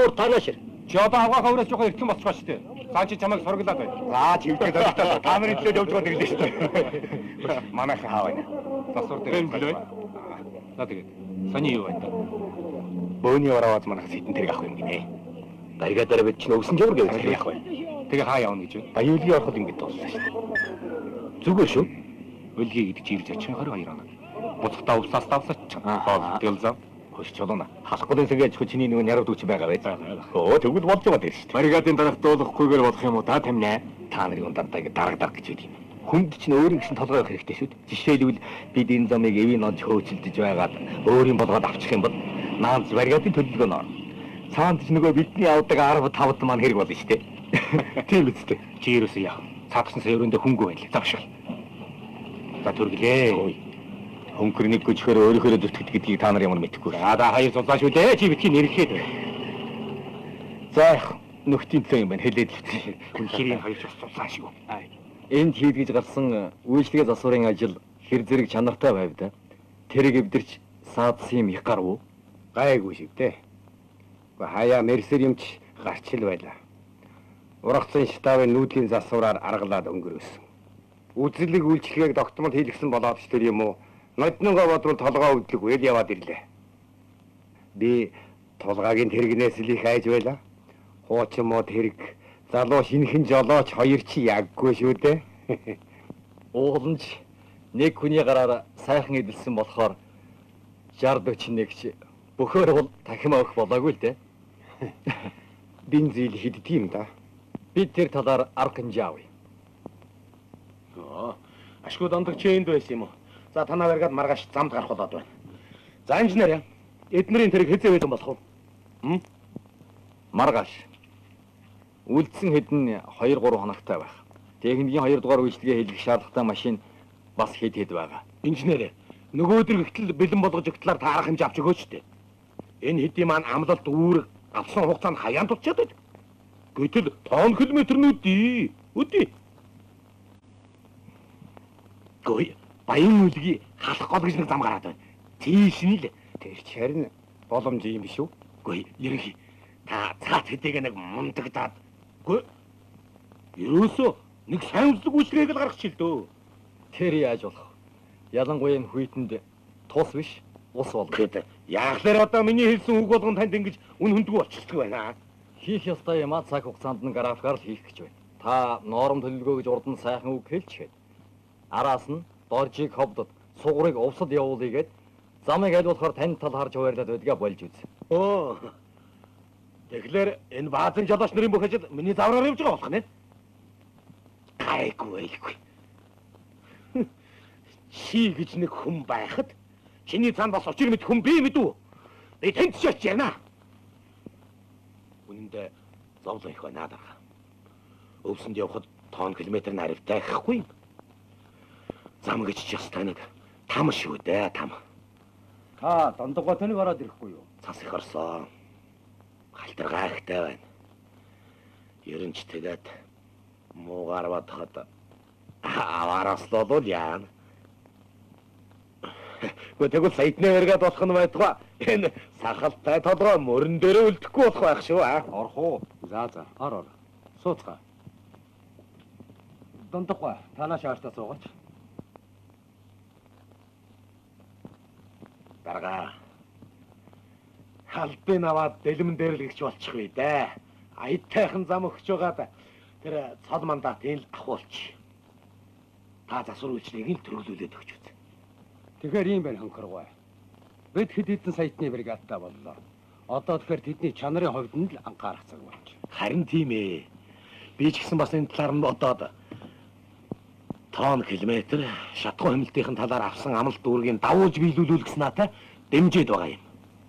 өөр танаашир. Чи одоо авгаахаа өрөөс жоохон эртхэн болчихоо шүү дээ. Цаа чи чамайг сургалаад бай. За чивдээ дөрөвтэй та нарын төлөө явж байгаа гэрлээ шүү дээ. Манайхан хаа байна. Засвар дээр лөө. За тэгээд саний юу байна? Бөөний ороод манайх сэтэн тэрэг авах юм гинэ. Барига дараа бид чинь өвсөн жавар гэж явах байна. Тэгээ хаа явна гэж вэ? Баяулгийн ороход ингэж дуулсан шүү дээ. Зүгээр шүү. Өлгий гэдэг чи ирж очин 22 оноо. Буцахтаа өвсаас давсач. Тэгэл зав. Хөш чулууна. Халахгүй сэргээж чиний нэг нярав дүүч байгаа бай. Өө тэгвэл болж байгаа дээ шүү дээ. Баригадын дараах дуулахгүйгээр болох юм уу та тамина? Та нарын ундаатайг дараг гэж үгүй. Хүнд чинь өөрийн гэсэн толгой авах хэрэгтэй шүү дээ. Жишээлбэл бид энэ замыг эвийн онж хөөцөлдөж байгаад өөрийн болгоод авчих юм бол наанз баригадын төлөвлөгөө нор. Цаанд ч нөгөө бидний авдаг 10-5 маань хэрэг болно шүү дээ. Тийм үстэй. Чи ерөөсөө яа. Цаадсан сая өрөөндөө хөнгөө байлаа. Завшил. За төрглээ. Хөнгөрнийг гүчхээр өөрөөхөө зүтгэдэг гэдгийг та нар ямар мэдэхгүй. За хоёр зулаа шүү дээ. Чи битгий нэрхэд. За нөхдийн төлөө юм байна. Хэлээд л үгүй. Үнхэрийн хоёр ч зулаа шүү. Энд хийдгэж гарсан үйлчлэгээ засварын ажил хэр зэрэг чанартай байв да. Тэрийг эвдэрч саадсан юм их гарв уу? Гайгүй шиг дээ. Гэхдээ хаяа мерсер юмч гарч ил байлаа. Ургацсан штабын нүүдлийн засвараар аргалаад өнгөрөөсөн. Үзлэг үйлчлэгийг тогтмол хийлгсэн болоод ч тэр юм уу? Ноднонгоо бодвол толгоо өвдлөг үйл яваад ирлээ. Би толгойн тэрэгнээс л их айж байлаа. Хуучин мод тэрэг залуу шинхэн жолооч хоёр чи яггүй шүү дээ. Ууланч нэг хүний гараар сайхан эдэлсэн болохоор 60-41 бөхөр бол дахин авах болоогүй л дээ. Бензин хиддэг юм да. Бид тэр талаар арга хэмжээ авъя. Ашгүй дондох чи энд байсан юм уу? За танаа баригад маргааш замд гарах болоод байна. За инженер эднэрийн тэрэг хэзээ байсан болох вэ? Маргааш. Үлдсэн хэдэн 2-3 хоногтай байх. Техникийн 2 дугаар үйлчлэгээ хийлгэх шаардлагатай машин бас хэд байгаа. Инженер нөгөө өдөр гítэл бэлэн болгож өгтлээр та арга хэмжээ авч өгөөч дээ. Энэ хэдийн маань амлалт үүрэг авсан хугацаанд хаяан тулчаад байд. Гэтэл тонн километрнүүд үдий. Гой баян үлгий халах гол гэж нэг зам гараад байна. Тийш нь л тэр харин боломж юм биш үү? Гой ерөнхий та цаат хэдийг нэг мундагдаад гой ерөөсөө нэг сайн үзлэг үйлчлэгийг л гаргачих л дөө. Тэр яаж болох? Ялангуяа энэ хүйтэнд тус биш ус бол. Яахлаар одоо миний хэлсэн үг болгон танд ингэж үн хөндгөө болчихдог байна. Хийх ёстой юм цаг хугацаанд нь графикаар л хийх гэж байна. Та норм төлөвлөгөө гэж урд нь сайхан үг хэлчихээд араас нь доржиг ховдод сугрыг увсад явуулъя гэд замыг аль болохоор танд тал харж хуваарлаад байдгаа болж үз. Тэгэхээр энэ баазын жолооч нарын бүх ажил миний завраар явж байгаа болох нэ? Гайгүй. Чи гэж нэг хүн байхад чиний цаанд бас очир мэд хүн бий мэдв. Би тэнд ч очиж яана. Үнэндээ зовлон их байна даа. Өвсөнд явхад тонн километр наривтай ихгүй юм. Зам гэж ч ёстой нэг там шүү дээ, там. Та дондогоо тэнэг ороод ирэхгүй юу? Цас их орсон. Халтар гайхтай байна. Ерөн ч тэгээд муугаар бодоход аваараас л бол яана. Тэгвэл саятны өргөд болох нь байтугай. Энэ сахалтай толгой мөрөн дээрээ үлдэхгүй болох байх шүү аа. Орох уу? За ор. Сууцгаа. Дондоггүй танаа шаартаа суугач. Дарга. Халбын аваад дэлмэн дээр л гихч болчих вэ дээ. Аятайхан зам өгч байгаад тэр цол мандат энэ л ахуулч. Та засвар үйлчлэгийг төрөлүүлээд өгч үз. Тэгэхээр ийм байна хонхоргой. Бид хэд хэдэн саятны бригадтай боллоо. Одоо тэгэхээр тэдний чанарын хувьд нь л анхаарах цаг болж. Харин тийм ээ. Би ч гэсэн бас энэ талаар нь бодоод тонн километр шатхуун хэмнэлтийн талаар авсан амлалт дүүргийн давуулж биелүүлүүл гэсэн наатай дэмжиж байгаа юм.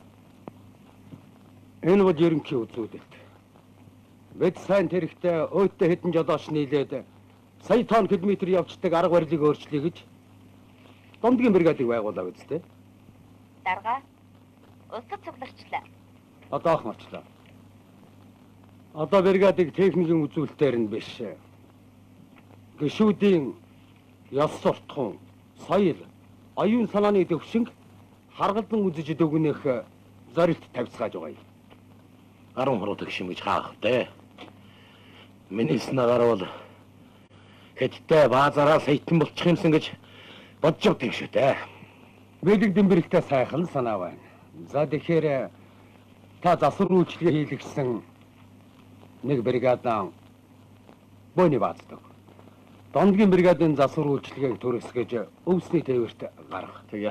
Энэ бол ерөнхий үзүүлэлт. Бид сайн тэрэгтэй өөдөө хэдэн жолооч нийлээд сая тонн километр явцдаг арга барилыг өөрчлөе гэж дундгийн бригадыг байгуулав үстэй. Дарга. Улсад цугларчлаа. Одоох марчлаа. Одоо бригадыг техникийн үзүүлэлтээр нь биш. Гишүүдийн яс суртахуун, соёл, оюун санааны төвшинг харгалзан үзэж өгнөх зорилт тавьцгааж байгаа юм. Аран хуруудаг шим гэж хаах вэ? Миний санаагаар бол хэдтэй баазараа саятан болчих юмсан гэж бодож явдаг шүү дээ. Бэлэг дэмбэрэлтэй сайхан санаа байна. За тэгэхээр та засвар үйлчлэгээ хийлгэсэн нэг бригадан бөөний бааздаг. Дондгийн бригадын засвар үйлчлэгээг төрөсгөж өвсний тээвэрт гаргах. Тэгээ.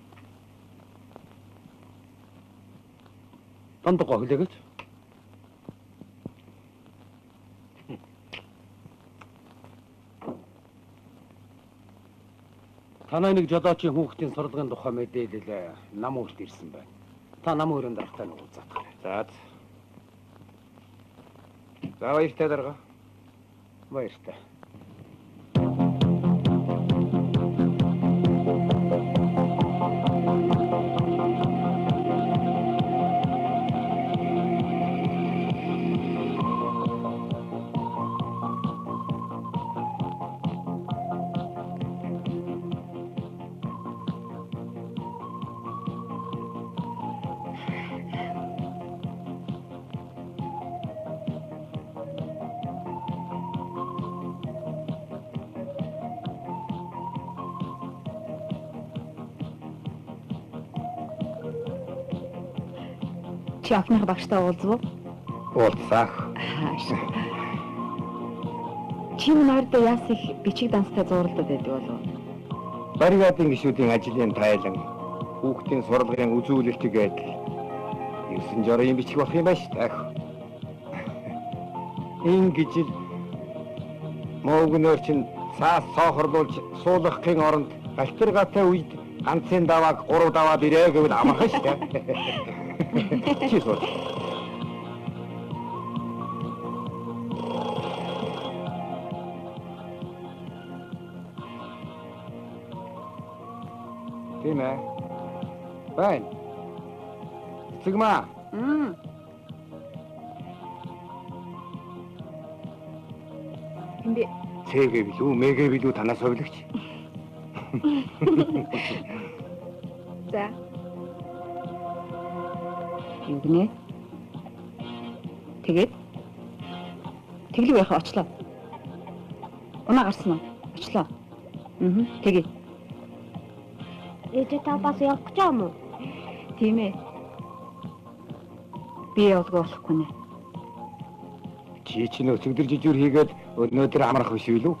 Дондгоо хүлээгэж. Танай нэг жолоочийн хүүхдийн сурлагын тухай мэдээлэл нам өөрт ирсэн байна. Та нам өрөөнд дарахтай нэг уулзах. За. За баяртай дарга. Баяртай. Чи ахных багштай уулзв уу? Уулзаах. Чи нойрдоо яас их бичиг данстай зурлаад байдаг болов? Бригадын гишүүдийн ажлын тайлан хүүхдийн сурлагын үзүүлэлтийг адил 9 жорын бичих болох юм байна шүү дээ. Ингэж л моогноор чинь цаас соохорлуулж суулгахын оронд альтергатай үед ганцын давааг 3 даваад ирээ гэвэл амархан шүү дээ. Чи сууж. Тийм ээ. Байна. Сигма. Энд Цэгээ билүү, мэгээ билүү танаас совлогч. за. Югнэ? Тэгээд тэглэг яхаа очлоо. Унаа гарсан уу? Очлоо. Тэгээд Ээж та бас явах гэж юм уу? тийм ээ. Би явуулгүй болохгүй нэ. Чи чинь өчигдөр жижүүр хийгээд өнөөдөр амрах биш үү?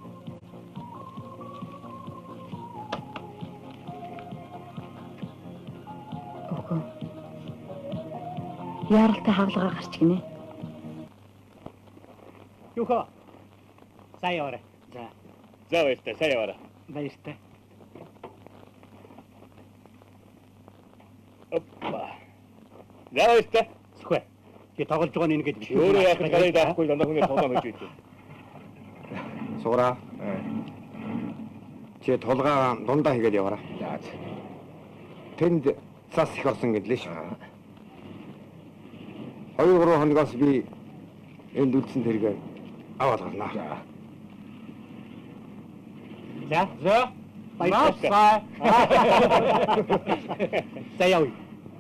Үгүй. Яаралтай хаалгаа гарч гинэ. Юуха. Сайн яваарай. За. За баяртай, сайн яваарай. Баяртай. Оппа. За баяртай. Сүхэ. Би тоглож байгаа нэг ингэж Өөрөө яах вэ? Гараа даахгүй дандаа хүний тоглоом хийж үйдэг. Суура. Чи тулгаа дундаа хийгээд яваарай. За. Тэнд цас их орсон гэдлээ шүү. 2-3 хоногоос би энд үлдсэн тэргээ аваад гарнаа. За. За. Баяртай. За явъя.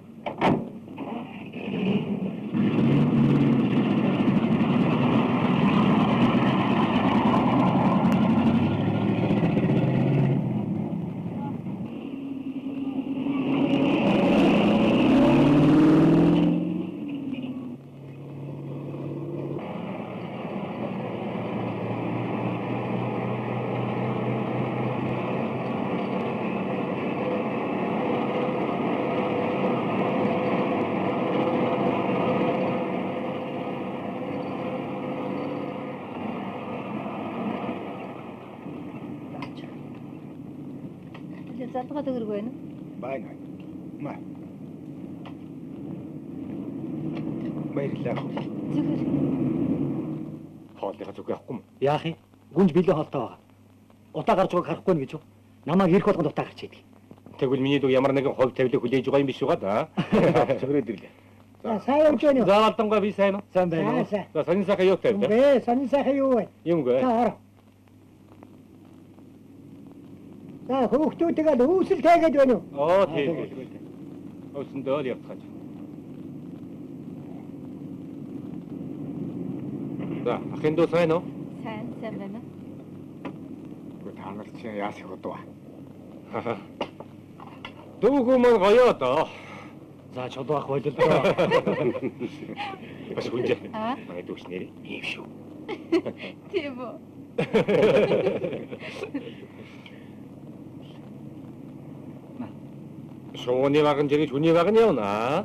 Залгаа төгөрг байна. Байна. Маа. Баярлалаа. Зүгээр. Хоолныхаа зүг явахгүй юм. Яах юм? Гүнж билээ хоолтой байгаа. Утаа гарч байгааг харахгүй нь гэж юу? Намайг ирэх болгонд утаа гарч идэг. Тэгвэл миний дүү ямар нэгэн хувь тавилыг хүлээж байгаа юм биш үү да? Зөврөөд ирлээ. За сайн явж байна уу? За алдангой би сайн уу? Сайн байна уу? Сайн. За сонин сайхан юу тавь? Бэ, сонин сайхан юу вэ? Юмгүй. Та хор. За хүүхдүүдээ л үүсэл тайгээд байна уу? Оо тийм. Өсөндөө л явцгааж. За, ахын дүү сайн уу? сайн байна. Та нар чинь яас их удаа. Дүүгүү маань гоё доо. За чулуу ах болол доо. Бас хүнжээ. Аа? Манай дүүч нэр ийм шүү. Тийм үү. Шууны ваган жирэж хүний ваган явна.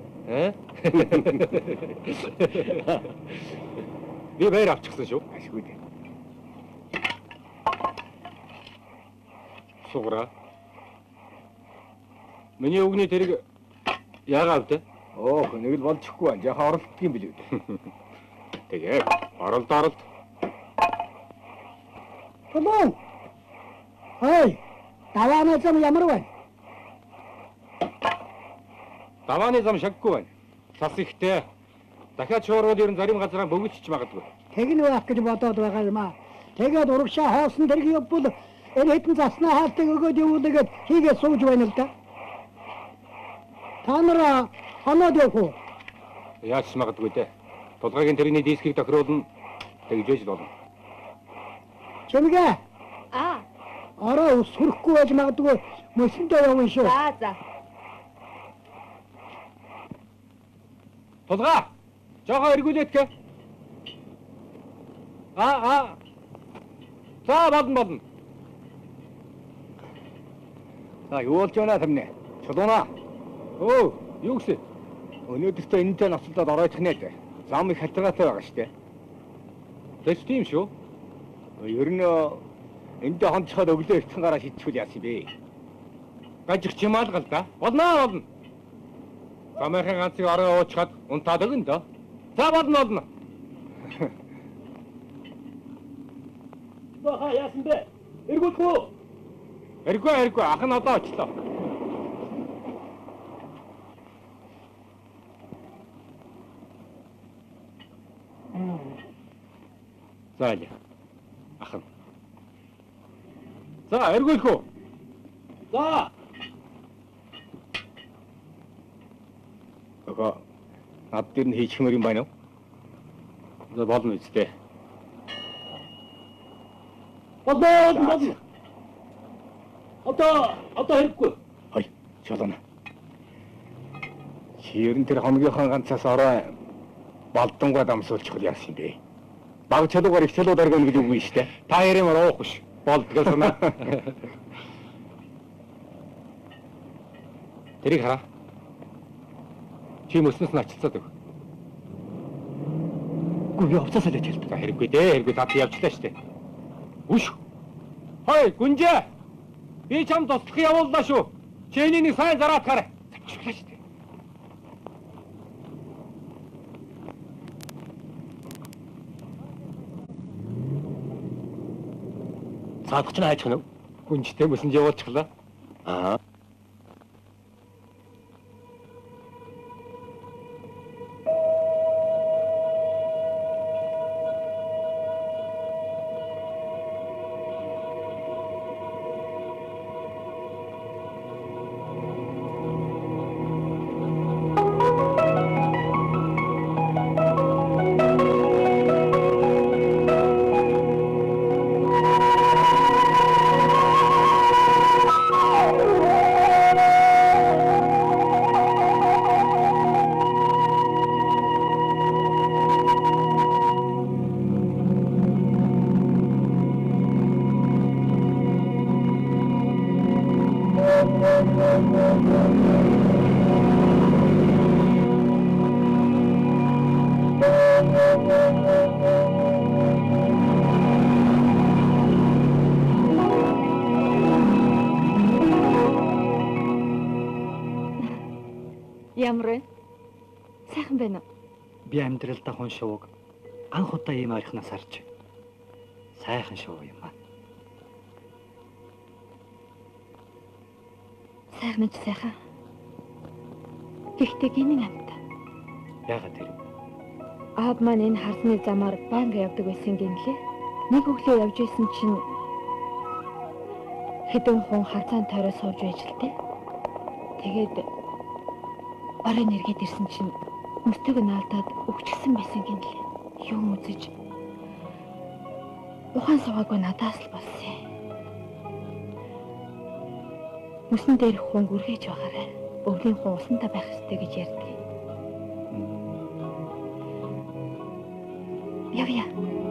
Би баяр авчихсан шүү. Ашгүй дээ. Сугра. Миний өгний тэрэг яагаад вэ? Оох, нэг л болчихгүй байна. Яха оролдох юм билүү. Тэгээ оролт. Тулуун. Хай. Давааны зам ямар байна? Давааны зам шаггүй байна. Цас ихтэй. Дахиад шуургууд ер нь зарим газараа бөгөөчч магадгүй. Тэгнэ байх гэж бодоод байгаа юм аа. Тэгээд урагшаа хоосон дэрэг явбал энэ хэдэн заснаа хаалтыг өгөөд явуулаад хийгээд сууж байна л да. Та нараа ханаад явах уу? Яаж ч магадгүй дээ. Тулгайгийн тэрэгний дискийг тохируулна. Тэгжээж л болно. Чимгээ. Аа. Ороо ус хүрэхгүй байж магадгүй мөсөндөө явна шүү. За. Тулгаа. Жохоо эргүүлээдгээ. За болно. За юу болж байна тамны? Чулуунаа. Өө, юу гэсэн? Өнөөдөртөө энэтэй ноцолдоод оройдох нэ. Зам их халтгаатай байгаа шүү дээ. Тэс тийм шүү. Ер нь эндээ хонцоход өглөө эртхэн гараа шидчихвэл яасан бэ? Гажих чимаалгал да. Болно. Замынхаа ганцыг орой уучгаад унтаад өгнө дөө. За болно. Баха яасан бэ? Эргүүлэхгүй. Эргүй. Ах нь одоо очлоо. За яа. Ах нь. За эргүүлэхгүй. За. Ого. Над дээр нь хийчихмээр юм байна уу? За болно үстэй. Болно. Одоо хэрэггүй. Хой, чулуунаа. Чи ер нь тэр хомгийнхаа ганцаас орой балдангаа дамсуулчихвал яасан бэ? Баг чалуугаар их чалуу даргана гэж үгүй шүү дээ. Та ярим уухгүй ш. Болдгоо санаа. Тэрийг хараа. Чи мөснөөс нь ачилцаад өг. Гүн явцаас л хэлдэг. За хэрэггүй дээ. Тат явчлаа штэ. Үш. Хой, гүнжээ. Би чам туслах явууллаа шүү. Чиний нэг сайн зараад гараа. Завчлаа штэ. Цаадах чинь хайчих нь уу? Гүнжтэй мөсөнд явуулчихлаа. Аа. Ямар вэ? Сайхан байна уу? Би амьдралдаа хүн шууг анх удаа ийм ойрхоноос харж. Сайхан шуу юм аа. Сайхан. Гэхдээ гинэн амт. Яагаад тэр? Аав маань энэ харсны замаар байнга явдаг байсан гинлээ. Нэг өглөө явж исэн чинь хэдэн хүн хазаан тойроо сууж байж л дээ. Тэгээд орой нэргээд ирсэн чинь мөртөг нь алдаад өвчгсөн байсан гинлээ. Юм үзэж Ухаан суугаагүй надаас л болсон юм. Мөсөн дээр хүн гүргэж байгаарай. Өвлийн хүн усантай байх ёстой гэж ярьдаг. Явъя.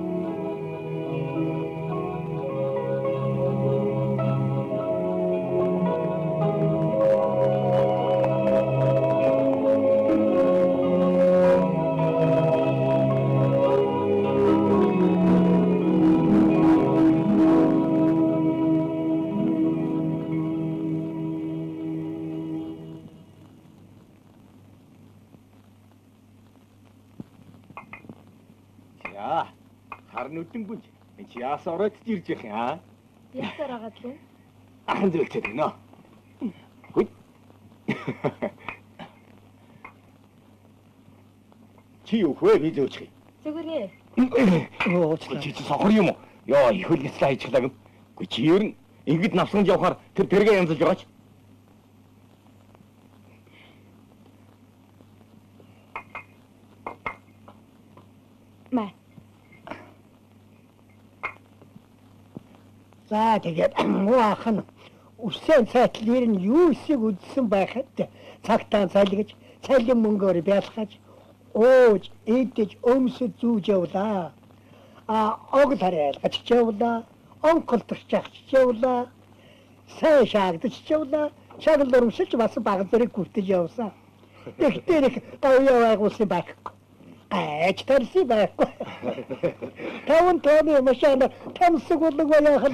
Харин үдэнгүй. Энд чи яасан ороод ирж явах юм аа? Ясаар агаад л. Ахын зөвлөж байна оо. Хүй. Чи юу вэ? Би зөвчих юм. Зүгээрээ. Чи сохор юм уу? Яа, их хөлгөслөө хайчихлаа гэм. Гүй чи ер нь ингэж навсганд явахаар тэр тэргээ янзалж байгаач. Маа. За тэгээд муу ах нь үсэн цайтлэр нь юу эсийг үдсэн байхад цагтаа цайлгаж, цайлын мөнгөөр бялхаж, ууж, идэж, өмсөж зүүж явлаа. Og тариалгаж явлаа, онголдогч явлаа, сайн шаагдаж явлаа, шагнал урамшилж бас баг зэрэг гүтэж явсан. Тэгтэр их аяа байгуулсан байхгүй. Аач тарси байхгүй. Таван тооны машина тамсаг болог яахад.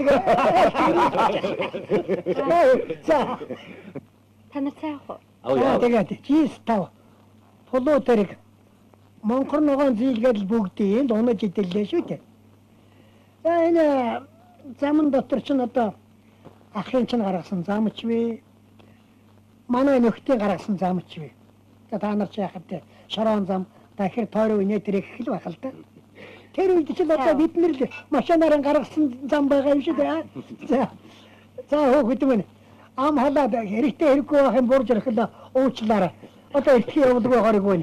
За. Та нар цаах уу? Тэгээд чиз тав. Полоо тэрэг Монгол ногоон зийлгээд бүгдийг унаж идэллээ шүү дээ. Энэ замын дотор ч одоо ахын ч гаргасан замч вэ? Манай нөхдийн гаргасан замч вэ? Та нар ч яхад шороон зам дахир тойроо инээ тэрэг хэл байх л да. Тэр үед ч л одоо бид нэр л машинаар гаргасан зам байгаа юм шүү дээ. За хөөхд мөн ам халаад хэрэгтэй хэрэггүй байх юм бурж ирэхлээ уучлаарай. Одоо ихтэй явдаг байгааг байна.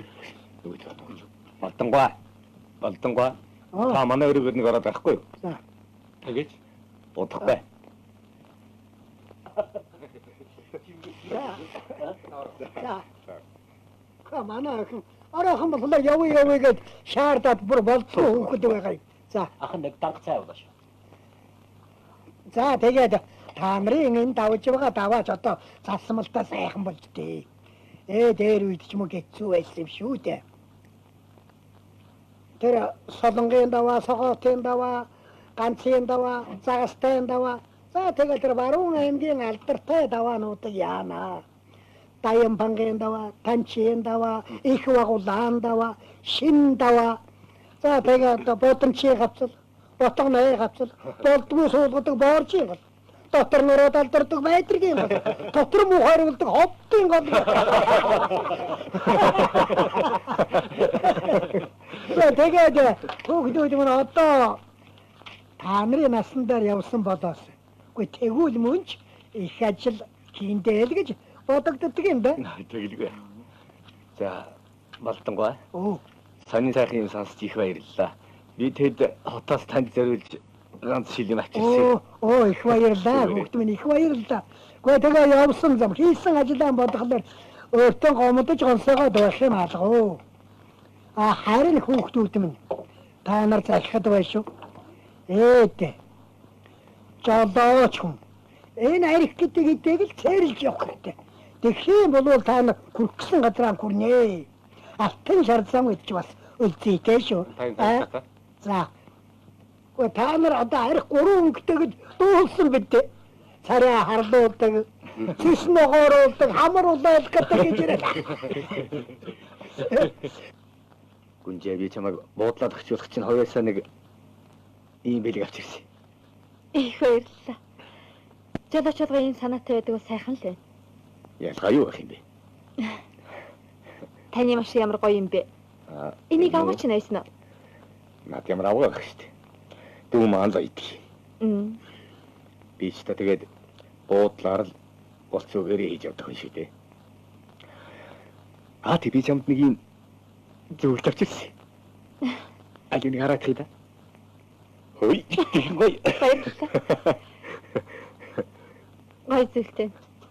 Болдонгой. Та манай өрөөгөр нэг ороод байхгүй юу? За. Тэгэж удахгүй. За. Манай араахан болоо явъя гэд шаардаад бүр болцсон хөөхд байгаа юм. За. Ах нэг данг цай болоош. За тэгээд та нарын энэ давж байгаа даваач одоо засмалтаа сайхан болж дээ. Дээр үед ч мөн хэцүү байсан юм шүү дээ. Тэр солонгийн даваа, согоотын даваа, ганцын даваа, загастын даваа. За тэгээд тэр баруун аймгийн алдартай даваануудыг яана. Таянбангийн даваа, танчин даваа, их вагулаан даваа, шин даваа. За тэгээд бодомчийн гавцал, ботгоны гавцал, болдгүй суулгадаг боорчийн гал. Дотор нөрөө далдардаг байдргийн гал. Дотор муу хариулдаг ховдын гал. Тэгээд хүүхдүүд мөн одоо та нарын насан дээр явсан болоос. Үгүй тэгвэл мөнч их ажил хийндээ л гэж бодогддог юм да. Тэгэлгүй. За, Болдонгой. Оо. Сонин сайхан юм сонсч их баярлалаа. Би тэд хотоос танд зориулж ганц шилэм авчирсан. Оо, их баярлалаа. Хүүхд минь их баярлалаа. Гэхдээ тэгээ явсан зам хийсэн ажлаа бодглоор өөртөө гомдож гонсоогоо дуух юм алгав. Харин хүүхдүүд минь та нар залхад байна шүү. Жолооч хүн. Энэ арих гэдэг идэг л цэрлж явах хэрэгтэй. Тэгхийн болвол та нар хүрхсэн газраа хүрнэ. Алтан шардсан гэж бас үлдээтэй шүү. За. Та нар одоо арих 3 өнгөтэйг дуулсан бидээ. Царай харлуулдаг, цэс ногооруулдаг, хамруулдаг гэдэг гэж яриа. Гүнжээ би чамайг буудлаад өгчүүлэх чинь хоёосоо нэг ийм бэлэг авчирсан. Их баярлалаа. Жолоочдоо энэ санаатай байдаг бол сайхан л байна. Ялгаа юу байх юм бэ? Таны маш ямар гоё юм бэ? Энийг аваач найснаа. Наад ямар авгаа байх штэ. Дүү маань л идэх. Би ч та тэгээд буудлаар л болцоогээрээ хийж явдаг юм шүү дээ. Тэг би чамд нэг юм зөвлөлт авчирсан. Алийг хараад хий да. Ой, гоё. Баярлалаа. Гой зүйлтэй.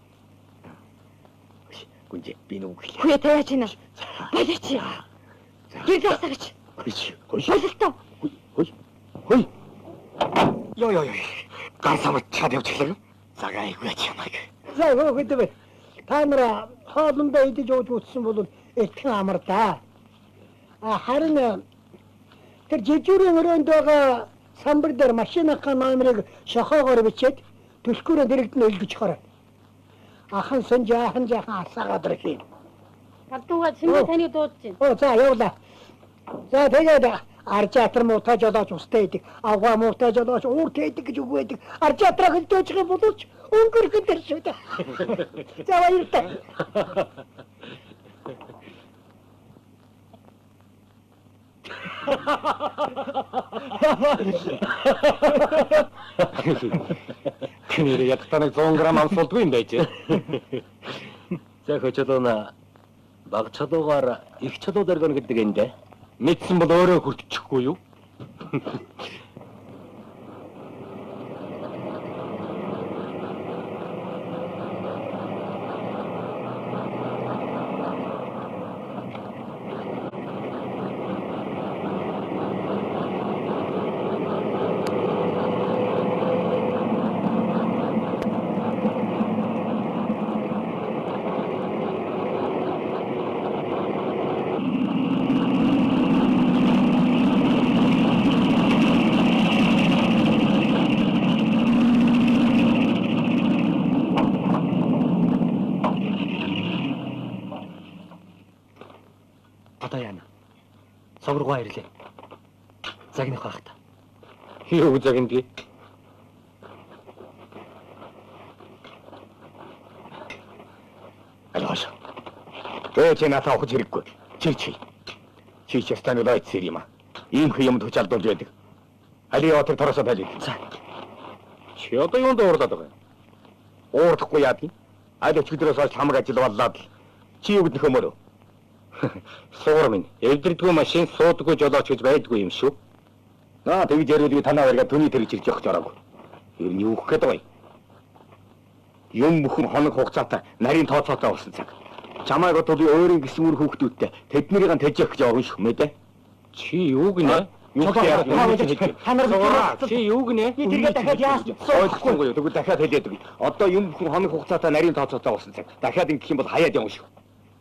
Гүнжи би нүг хэлээ. Хөөе тавиач байна. Болооч. Гэр засагч. Хөөе. Хөөе. Бололтоо. Хөөе. Йоо. Ганцамд чад явчихлаа. Цагаайгүй чамайг. За хөөхөдөө та нар хоолндоо идэж ууж утсан бол элтхэн амар да. Харин тэр жижигрийн өрөөнд байгаа самбар дээр машиныхаа номерыг шохоогоор бичээд төлхөөрөө дэрэгд нь өлгөж хорой. Ахан сон жаахан алсаагаад ирэх юм. Гардууга сэмбэ таны дуудаж байна. За явлаа. За тэгээд аржаатар муутай жолооч устай идэг. Авгаа муутай жолооч ууртай идэг гэж үг байдаг. Аржаатраа хөлдөөж байгаа боловч өнгөрөх дээр шүү дээ. За баяртай. Кинэрэ ятаныг 100 г амсуулдгүй юм байж. За хөчөлөөнө баг чалуугаар их чалуу дөргөн гэдэг юм дээ. Мэдсэн бол өөрөө хүртчихгүй юу? Одоо яана. Совргоо ирлээ. Загнах байх та. Юу загиндээ? Алгаш. Өөч натаа ухаж хэрэггүй. Чи станыг дайцсэр юм аа. Ийм юм төч алдуулж байдаг. Али яваад тороосоо байлиг. За. Чи одоо юунд уурлаад байгаа юм? Уурдахгүй яад юм. Аль өчигдрөөс хойш хамаг ажил боллоод л чи юу гэднэх өмөрөө. Суур минь. Эвдэрдгүй машин суудаггүй жолооч гэж байдгүй юм шүү. Наа тэгж ярил би танаа барьгаа түүний тэрэг чирж явах жороогүй. Ер нь юу гэх гээд байгаа юм. Юм бүхэн хоног хугацаатай нарийн тооцоотой болсон цаг. Чамайг одоо би өөрийн гисэн үр хүүхдүүдтэй тэднэрийг тэжээх гэж явна шүү мэдээ. Чи юу гинэ? Юу гэж Та нар Чи юу гинэ? тэргээ дахиад яасан? ойлгохгүй юу. Тэгвэл дахиад хэлээд өгье. Одоо юм бүхэн хоног хугацаатай нарийн тооцоотой болсон цаг. Дахиад ингэх юм бол хаяад явна шүү.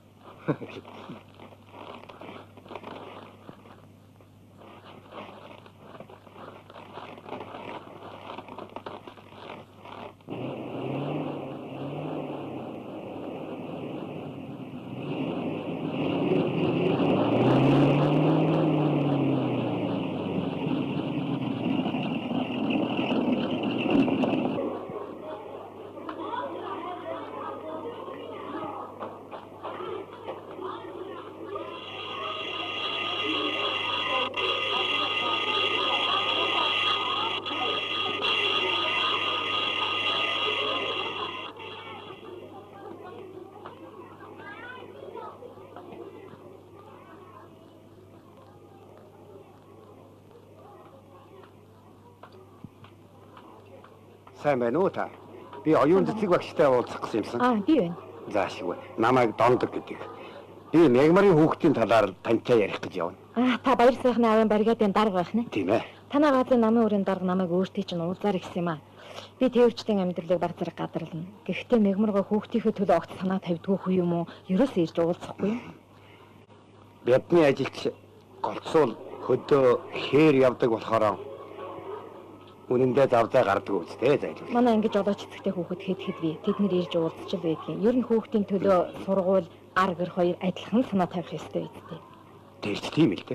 Сайн байна уу та? Би оюун цэцэг багштай уулзах гэсэн юмсан. Би байна. За шигвэ. Намайг Дондог гэдэг. Би Мягмарын хүүхдийн талаар тантай ярих гэж явна. Та баяр сайхны авийн баригадын дарга байх нэ. Тийм ээ. Танай газрын намын өрийн дарга намайг өөртөө чинь уулзаар гисэн юм аа. Би тээвэрчдийн амьдралыг баг зэрэг гадарлана. Гэхдээ Мягмаргаа хүүхдийнхээ төлөө огт санаа тавьдгүй хүү юм уу? Ерөөсөө ирж уулзахгүй юм. Бидний ажилч голцуул хөдөө хээр явдаг болохоор үнэндээ завзаа гардаг үстэй зайлгүй. Манай ингэж одоо ч эцэгтэй хүүхэд хэд би тэднэр ирж уулзч л байдгийн. Ер нь хүүхдийн төлөө сургууль, ар гэр хоёр адилхан санаа тавих ёстой байдтэй. Тэрч тийм л дээ.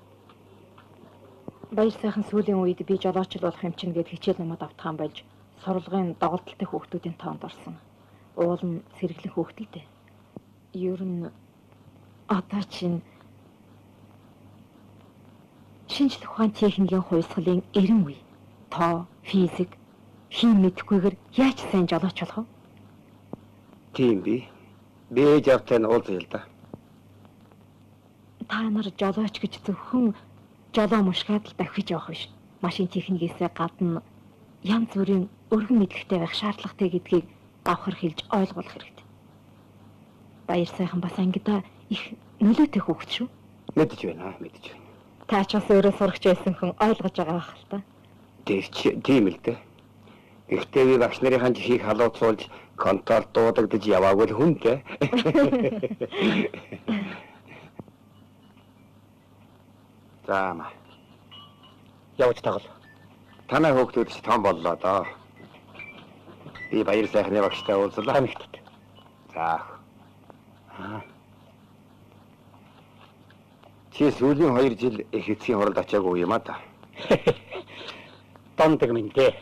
Баяр сайхан сүүлийн үед би жолооч л болох юм чинь гэд хичээл намайг автгаан болж сургуулийн доголдолтой хүүхдүүдийн тоонд орсон. Уул нь сэргэлэн хүүхдтэй. Ер нь одоо чинь шинжлэх ухааны техникийн хувьсгалын 90 үе. Тоо, физик, хим мэдхгүйгээр яаж сайн жолооч болох вэ? Тийм би. Би ээж автай нь уулзъя л да. Та нар жолооч гэж зөвхөн жолоо мушгаад л давхиж явах биш. машин техникээсээ гадна янз бүрийн өргөн мэдлэгтэй байх шаардлагатай гэдгийг давхар хэлж ойлгуулах хэрэгтэй. Баяр сайхан бас ангидаа их нөлөөтэй хүүхэд шүү. Мэдэж байна, мэдэж байна. Та ч бас өөрөө сурагч байсан хүн ойлгож байгаа байх л та. Тийм л дээ. Гэхдээ би багш нарын жихийг халууцуулж контрол дуудагдаж яваагүй л хүн дээ. Заама. Явж тагал. Танай хүүхдүүд ч том боллоо доо. Би баяр сайхны багштай уулзлаа. Танигтд. За. Чи сүүлийн 2 жил их эцгийн хуралд очиагүй юм а та. Тондог минь дээ.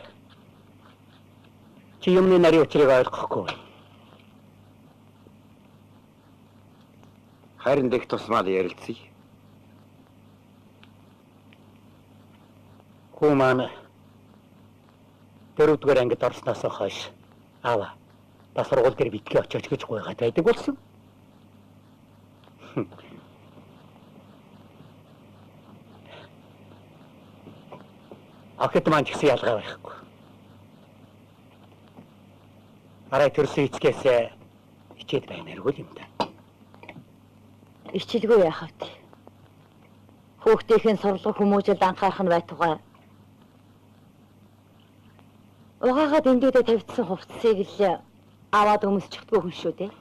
Чи юмны нарийн учрыг ойлгохгүй. Харин дэх тусмал ярилцъя. Хүү маань дөрөвдүгээр ангид орсноос хойш аава бас сургууль дээр битгий очиж гэж гуйгаад байдаг болсон. Ахад маань ч гэсэн ялгаа байхгүй. Арай төрсөн эцгээс хичээд баймааргүй юм да. Ичилгүй яах вэ? Хүүхдийн сурлагын хүмүүжил анхаарах нь байтугай. Угаагаад эндээдээ тавьдсан хувцсыг л аваад өмсчихдгүй хүн шүү дээ.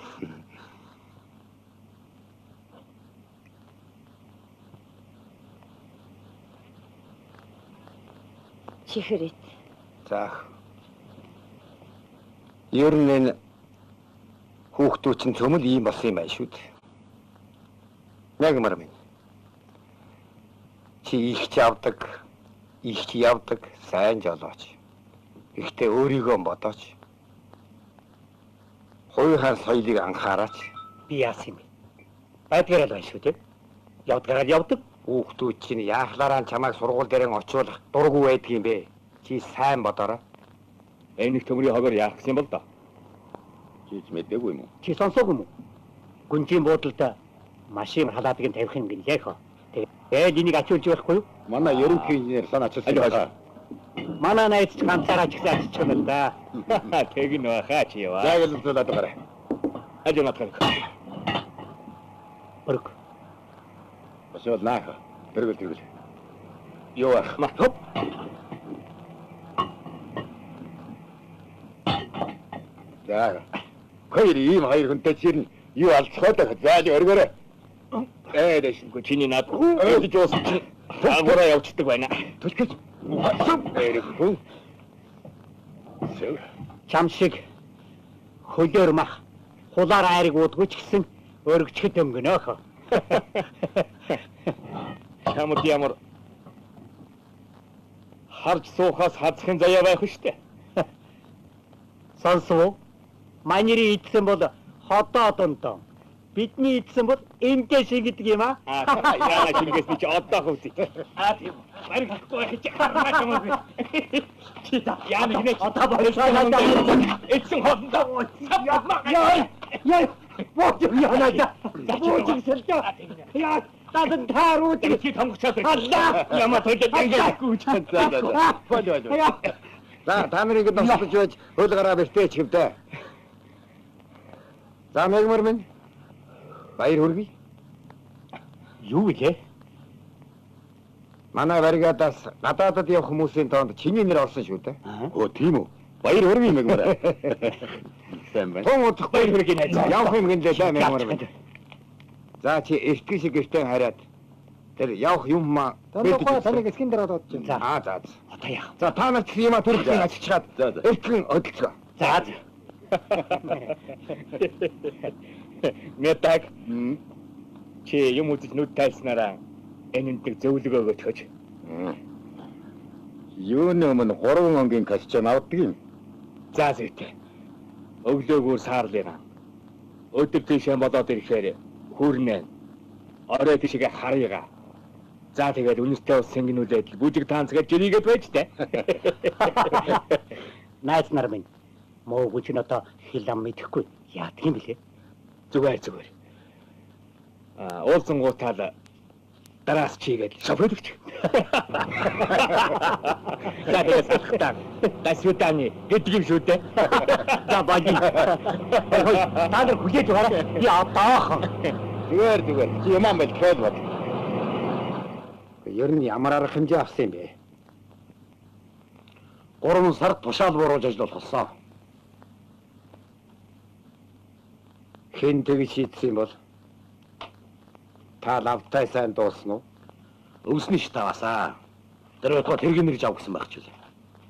Чихэрэт. За. Ер нь энэ хүүхдүүд чинь цөмөл ийм болсон юм байна шүү дээ. Яг мар минь. Чи их явдаг, сайн жолооч. Ихтэй өөрийгөө бодооч. Хоёрын соёлыг анхаараач. Би яасан юм бэ? Байдгаар л байна шүү дээ. Явдгаар явдаг. Хүүхдүүд чинь яахлаараа чамайг сургууль дээр очиулах дургүй байдаг юм бэ? Чи сайн бодоорой. Энэ их төмрийн хогоор яах гэсэн юм бол доо. Чи мэдээгүй юм уу? Чи сонсоогүй юм уу? Гүнжийн буудалд машин халаадыг нь тавих юм гин яах вэ? Тэгээд энийг ачуулж байхгүй юу? Манай ерөнхий инженер сан ачуулсан байна. Манай найз ч ганцаараа ч гэсэн ачиж байгаа л да. Тэг нь баха чи яа. Яг л зүйлээд байгаа. Ажимат хэрэг. Өрг. Босоод нааха. Тэргэл. Юу ах ма. Хоп. За. Хоёр хүнтэй чинь юу алцхаад зааж өргөөрэй. Дэшгүй чиний над өөж уусан чи агаараа явцдаг байна. Түлхэж. Эрэггүй. Сэв. Чам шиг хөлөөр мах хулаар айрыг уудгүй ч гэсэн өргөчгөд өнгөнөөх. Чамд ямар харж суухаас хазахын заяа байх штэ. Сонсов. Манери идсэн бол хотоо донтон. Бидний идсэн бол эмдээ шиг гэдэг юм аа. Яна чингээс би ч одоо хөвсөй. Тийм. Барин хахгүй байх чи хармаач юм уу? Яна хинэ одоо болоо. Эцэн хондоо. Яа. Вот яна. Бууж сэлдэ. Яа. Тадан тааруу чи тонгочоод байна. Ямар төлөд ингэхгүй ч. Болоо. За та нарыг досдож байж хөл гараа бэртээ ч хэвдэ. За мэгмэр минь. Баяр хүргэе. Юу вэ? Манай баригадаас гадаадад явах хүмүүсийн тоонд чиний нэр орсон шүү дээ. Оо тийм үү. Баяр хүргэе мэгмэр. Сайн байна. Тун удах баяр хүргэе найз. Явах юм гинлээ да мэгмэр минь. За чи эртний шиг гэртээ хараад тэр явах юм маа. Таныг эсгэн дээр одоод чинь. За. За. Одоо яах? За та нар ч юм төрөлхөн аччихад эртхэн өдөлцгөө. За. Мэтаг. Чи юм үзэж нүд тайлснараа энэндэг зөвлөгөө өгөөч. Юуны өмнө 3 онгийн кашчан авдаг юм. За зүйтэй. Өглөөгөр саарлаа. Өдөр тийшээ болоод ирэхээр хүрнэ. Орой тийшээ харъяга. За тэгээд үнэстэй ус сэнгэнүүлээд бүжиг таанцгаад жирийгээд байж тээ. Найз нар минь. Муу бүжиг одоо хилам мэдэхгүй. Яадаг юм бэлээ? Зүгээр. Уулзсан гутаал Дараас чигээд шофёрч. Гадаас хатаа. Дасвитани гэдэг юм шүү дээ. За багийн. Та нар хүлээж байгаарай. Би одоохон. Зүгээр. Чи юм аам байл тэгэл бод. Ер нь ямар арга хэмжээ авсан юм бэ? 3 сард тушаал бууруулж ажиллах болсон. Хэн тэгж шийдсэн юм бол? Та лавтай сайн дуусна уу? Өвсний ш тавасаа. Тэр байтугай тэрэг мэрж ав гэсэн байх ч үлээ.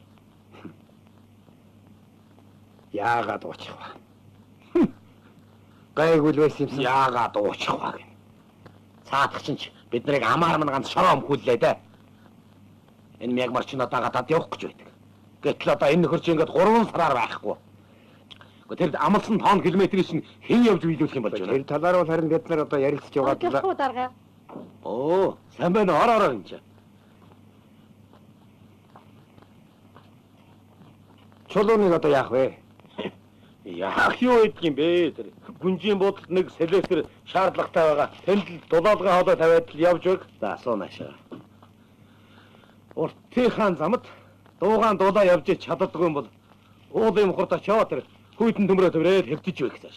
Яагаад уучих вэ? Гайгүй л байсан юмсан. Яагаад уучих вэ гэн. Цаадах чинь бид нарыг амаар мань ганц шороо өмхүүллээ дээ. Энэ мягмар чинь одоо гадаад явах гэж байдаг. Гэтэл одоо энэ нөхөр чинь ингээд 3 сараар байхгүй. Тэр амлсан тонн километрийн чинь хэн явж биелүүлэх юм болж байна? Тэр талаар бол харин бид нар одоо ярилцж яваад л. Оглох дарга. Оо, сайн байна уу? Ороо энэ чинь. Чулууныг одоо яах вэ? Яах юу гэдэг юм бэ? Тэр гүнжийн буудалд нэг селектор шаардлагатай байгаа. Тэнд л дулаалгын хоолой тавиад л явж байг. За, суунашаа. Уртынхаан замд дуугаан дулаа явж чаддаггүй юм бол уулын мохорд очоо тэр хүйтэн төмрөө төврээд хэвтэж байх гэж.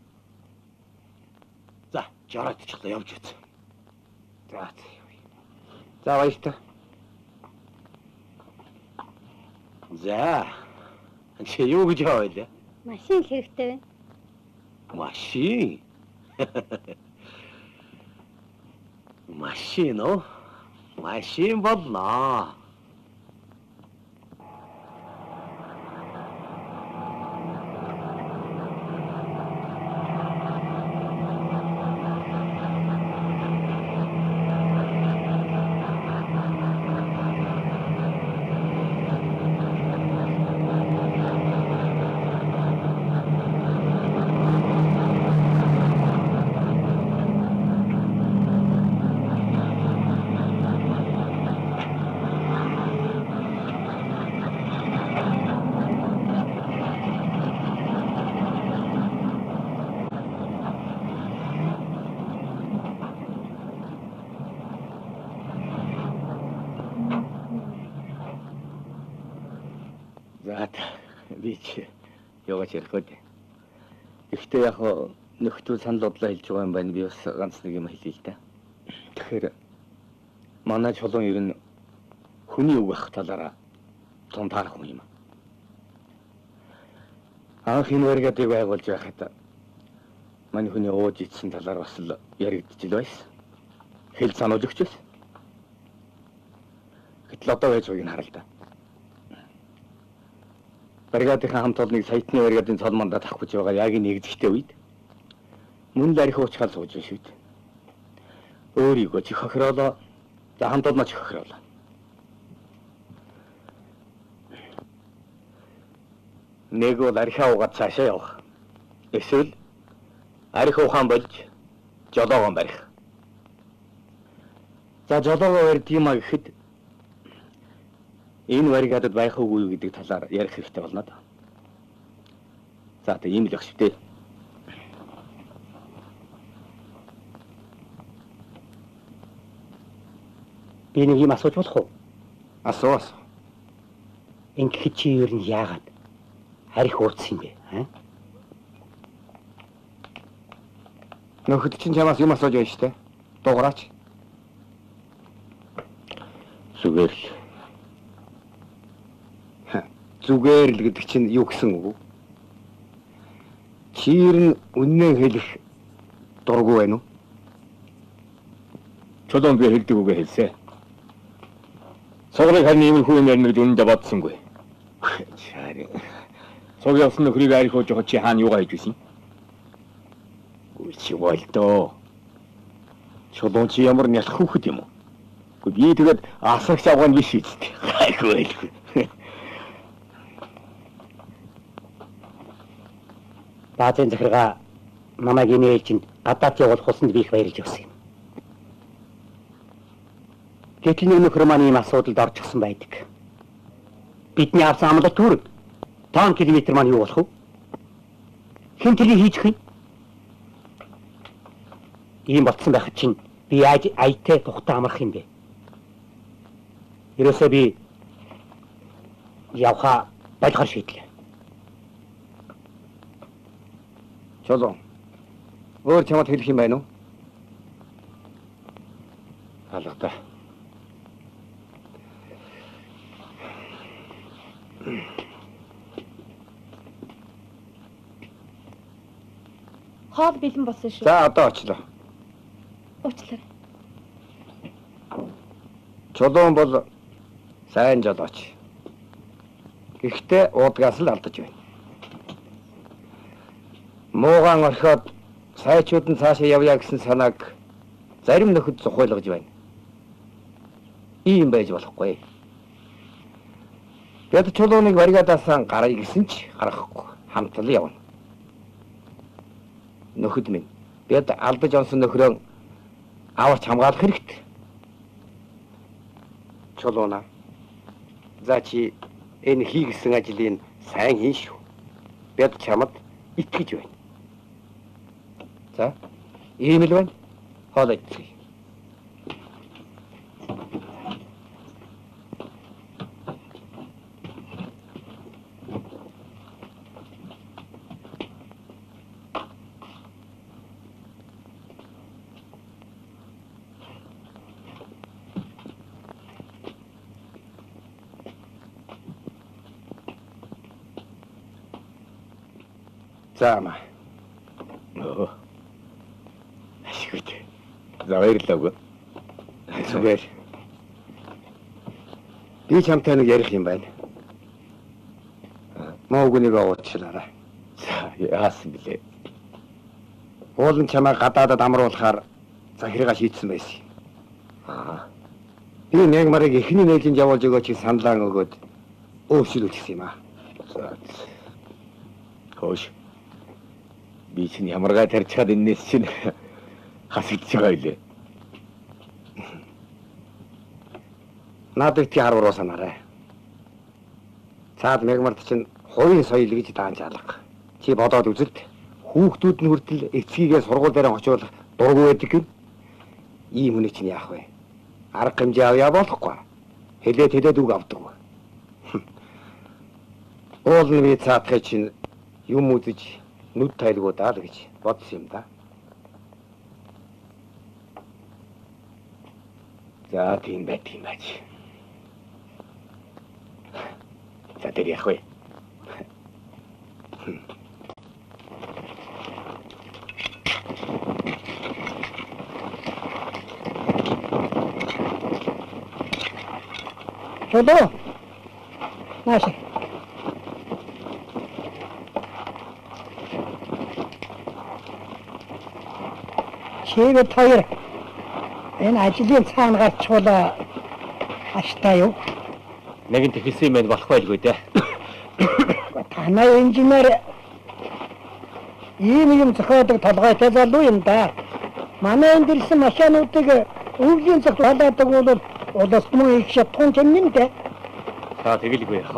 За, жараадчихлаа явж үз. За. За баяртай. За. Чи юу гэж яваалаа? Машин хэрэгтэй байна. Машин. Машин оо. Машин болно. За би ч яваач ярих үү. Гэхдээ яг нөхцөл санал бодлоо хэлж байгаа юм байна. Би бас ганц нэг юм хэлье л да. Тэгэхээр манай чулуун ер нь хүний үг ах талаараа тун таарах хүн юм. Анх энэ варгадыг байгуулж байхад манай хүний ууж идсэн талаар бас л яригдчихл байсан. Хэл сануулж өгч байсан. Гэтэл одоо байж байгааг нь хараа л да. Баригадынхаа хамт олныг саятны баригадын цол мандат авах гэж байгаа яг нэгдэхтэй үед мөн л арх уучгаал сууж байна шүү дээ. Өөрийгөө чих хохироолоо. За хамт олноо чих хохироолоо. Нэг бол архиа угаад цаашаа явах. Эсвэл арх ухаан болж жолоогоо барих. За жолоогоо барьд юм а гэхэд энэ баригадад байх уугүй юу гэдэг талаар ярих хэрэгтэй болно да. За тэг ийм л багш дээ. Би нэг юм асууж болох уу? Асуу. Ингээд чи ер нь яагаад харих ууцсан юм бэ? Нөхөд чинь чамаас юм асууж байна штэ. Дуураач. Зүгээр л. Зүгээр л гэдэг чинь юу гэсэн үг вэ? Чи ер нь үнэн хэлэх дургүй байна уу? Чулуун би хэлдэг үгээ хэлсэ. Цогрыг харин иймэрхүү юм ярина гэж үнэндээ бодсонгүй. Чари. Цог явсан нөхрийг арих ууж байгаа чи хаана юугаа хийж байсан? Чи болдоо. Чулуун чи ямар нялх хүүхэд юм уу? Би тэгээд асагч авган биш үстэй. Хайгүй. Баазын захиргаа намайг энэ ээлжинд гадаад явуулах усанд би их баярлж өгсөн юм. Гэтэл нэг нөхөр маань ийм асуудалд орчихсон байдаг. Бидний авсан амлалт түрэг тонн километр маань юу болох вэ? Хэн тэрийг хийчих юм? Ийм болцсон байхад чинь Би яаж аятай тухтаа амрах юм бэ? Ерөөсөө би явха болгохоор шийдлээ. Чулуун. Өөр чамд хэлэх юм байна уу? Алга. Хоол бэлэн болсон шүү. За одоо очлоо. Уучлаарай. Чулуун бол сайн жолооч. Гэхдээ уудгаас л алдаж байна. Муугаан орхиод сайчууд нь цаашаа явъя гэсэн санааг зарим нөхөд зохиолгож байна. Ийм байж болохгүй. Бид чулууныг варгадаасан гарыг гисэн ч гарахгүй хамтал явна. Нөхөд минь бид алдаж онсон нөхрөө аварч хамгаалах хэрэгтэй. Чулууна. За чи энэ хийгсэн ажлыг сайн хийн шүү. Бид чамд итгэж байна. За, ийм л байна. Хоол идчихье. За маа. Ашигт. За баярлалаа. Зүгээр. Би чамтай нэг ярих юм байна. Мууг нэг уучлаарай. За яасан блэ? Уулын чамайг гадаадад амруулахаар захиргаа шийдсэн байсан. Би нэг марыг эхний нээлэнд явуулж өгөөч гэж саналаа өгөөд өөрчлөлт юм аа. За. Хөөш. Би чинь ямаргаа тарьчаад энэс чинь хасагдж байгаа үлээ. Надад тий харуу санаарай. Цаад мегмарт чинь хувийн соёл гэж даанч алга. Чи бодоод үзэлт. Хүүхдүүд нь хүртэл эцгийгээ сургууль дээр очиулах дургүй байдаг юм. Ийм хүний чинь яах вэ? Арга хэмжээ авъя болохгүй. Хэлээд үг авдаг. Уул нь би цаадхай чинь юм үзэж нүд тайлгуудаа л гэж бодсон юм да. За тийм байт юм байж. За тэр яах вэ? Чулуу. Нааш. Чигээ хоёр энэ ажлын цаана гарчвала аштай юу? Нэгэн тэхэлсэн юм байна болох байлгүй дээ. Танай инженер ийм юм зохиодог толгойтой залуу юм да. Манай энд ирсэн машинуудыг өвлийн зөв халаадаг бол улс мөн их шатхан юм дээ. За тэгэлгүй яах вэ?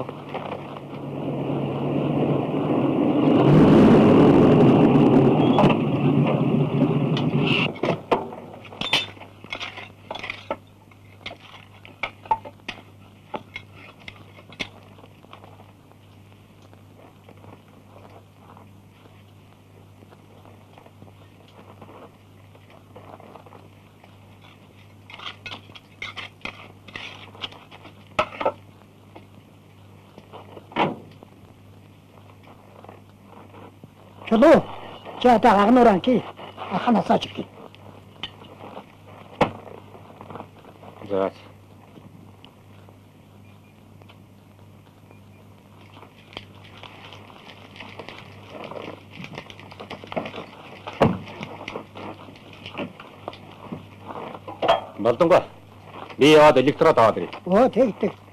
Чулуу. За та агнууран ки аханасаа чиг. За. Болдонго. Би яваад электрод аваад ирье. Оо тэг.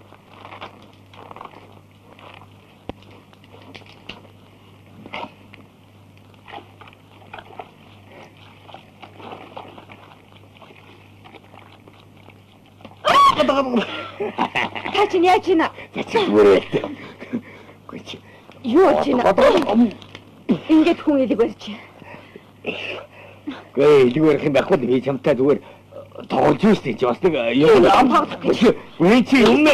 Та чинь яаж ийна? Зүгээр. Гүч. Юу болж ийна? Ингээд хүн элэг барьж. Гээ зүгээр юм байхгүй би чамтай зүгээр тоглож штий чи бас нэг юм амхах үгүй чи юм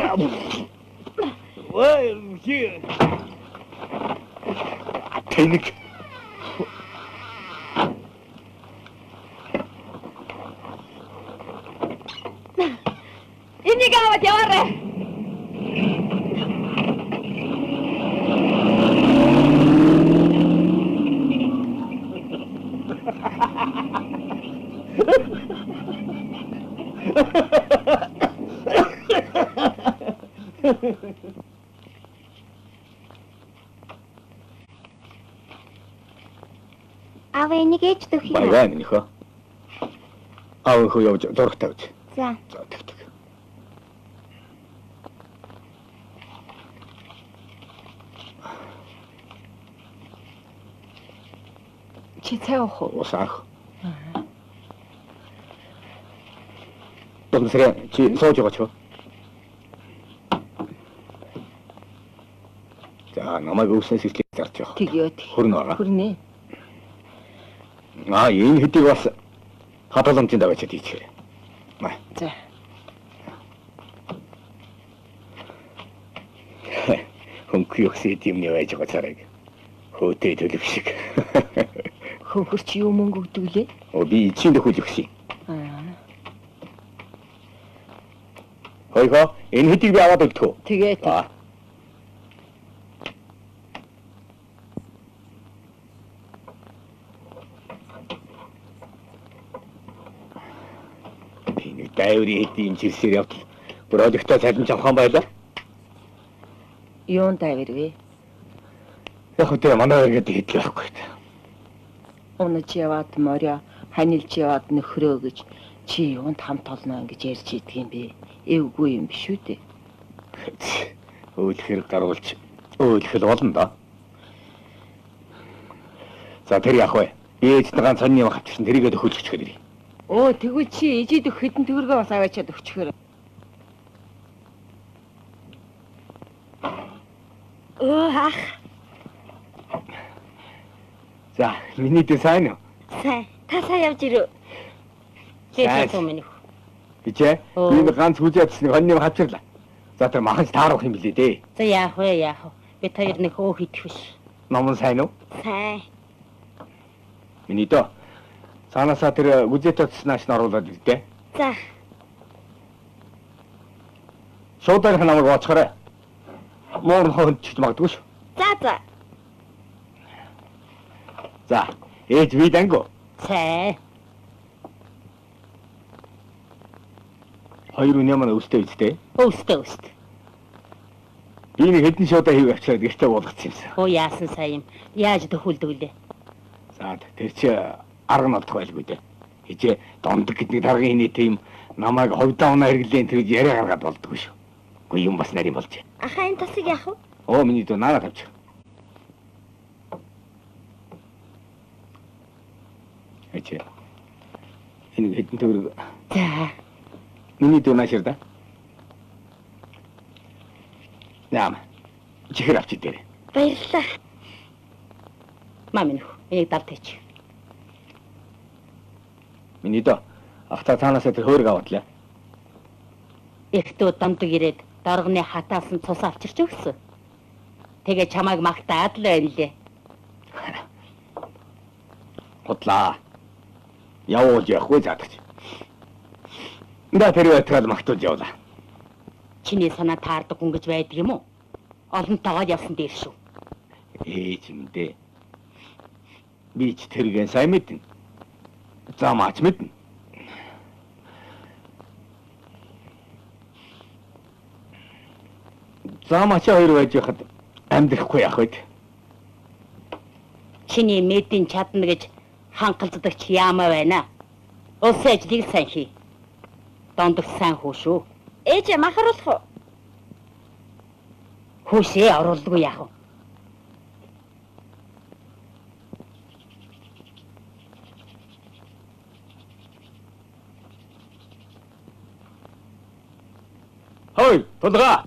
ой чи тэнэг Энийг аваад яваарай. Аав энийг ээж дөхий. Баяа минийхөө. Аав хөө явж зураг тавьж. За. За тэг. Чи цай уух уу? Усаах. Домсрэ чи сууж байгаа ч. За намайг өвснөөс ихлэх зарч явах. Тэгье. Хөрнө байгаа. Хүрнэ. Энэ хэдийг бас хадгаламжинд аваачаад хийчихээ. За. Хөнгө ёсэд юм явж байгаа царайг. Хөөтэй төлөв шиг. Хөнгөр чи юу мөнгө өгдөг лээ? Би эцсийн дөхөл өгсөн. Аа. Хойгоо энэ хэдийг би аваад өгдөгөө. Тэгээд энэ дайврын хэдийн жирсээр явтал продуктаа цалинж авах юм байлаа. юун дайвар вэ? Яг үгүй манай иргэд хэдэл байхгүй. Унаж яваад морё, ханилж яваад нөхрөө гэж чи юунд хамт олно гэж ярьж идэг юм бэ? Эвгүй юм биш үү дээ. Өөлхөр гаруулж өөлхөл болно да. За тэр яах вэ? Ээжтэй ганц сонин юм авчихсан тэрийгээ төхөөлж өгчөөр. Оо тэгвэл чи ээжид өх хэдэн төгрөгөө бас аваачаад өгчихөөр. Ах. За миний дэ сайн уу? Сайн. Та сайн явж ирв. Лээсээ минь. Бичээ. Би ганц хүзээдсэн хоньны хавчирлаа. За тэр махаж таарах юм билээ дээ. За яах вэ? Би хоёр нэг хөө хийх биш. Номон сайн уу? Сайн. Миний дөө. Цаанаасаа тэр үзээтэй цэснаач нь оруулаад ирдэ. За. Шуудар намайг оцохорой. Муурн хонд чиж магадгүй шүү. За. За, ээж би дангу. Сайн. Хоёр үнэ маань өстэй үстэй. Өстө. Би нэг хэдэн шуудаа хийв авчлаа гэртээ болгоцсон юмсан. Оо яасан сайн юм. Яаж төхүүлдэг лээ? За тэр чи арга нь олдох байлгүй дээ. Хичээ дондог гэдэг даргын нийт юм намайг ховдоо унаа хэрэглэн тэр яриа гаргаад болдгоо шүү. Үгүй юм бас нарийн болж. Ахаа энэ тасыг яах вэ? Оо миний дөө наараа тавьчих. Хичээ. Энэ хэдэн төгрөг. За. Миний дөө наашир да. Наам. Чихэр авчи дээр. Баярлалаа. Мамин хөө. Энийг давтаач. Миний дөө ахта цаанаасаа тэр хөөрг аваадлаа. Эхтөө дамдаг ирээд дарганы хатаасан цус авчирч өгсөн. Тэгээ чамайг магтаад л байна лээ. Худлаа. Явуулж явахгүй заадагч. Да тэр өтрал магтуулж явлаа. Чиний санаа таардаг хүн гэж байдаг юм уу? Олонтойгоо явсан дээр шүү. Ээж юм дээ. Би ч тэргээ сайн мэднэ. Замаач мэднэ. Замаач хоёр байж хад амьдрахгүй яах вэ? Чиний мэдийн чадна гэж хангалцдагч яамаа байна. Улсын ажлыг сайн хий. Дондох сайн хүү шүү. Ээж махаруулах уу? Хүүшээ оруулдаггүй яах вэ? Хой, тулгаа.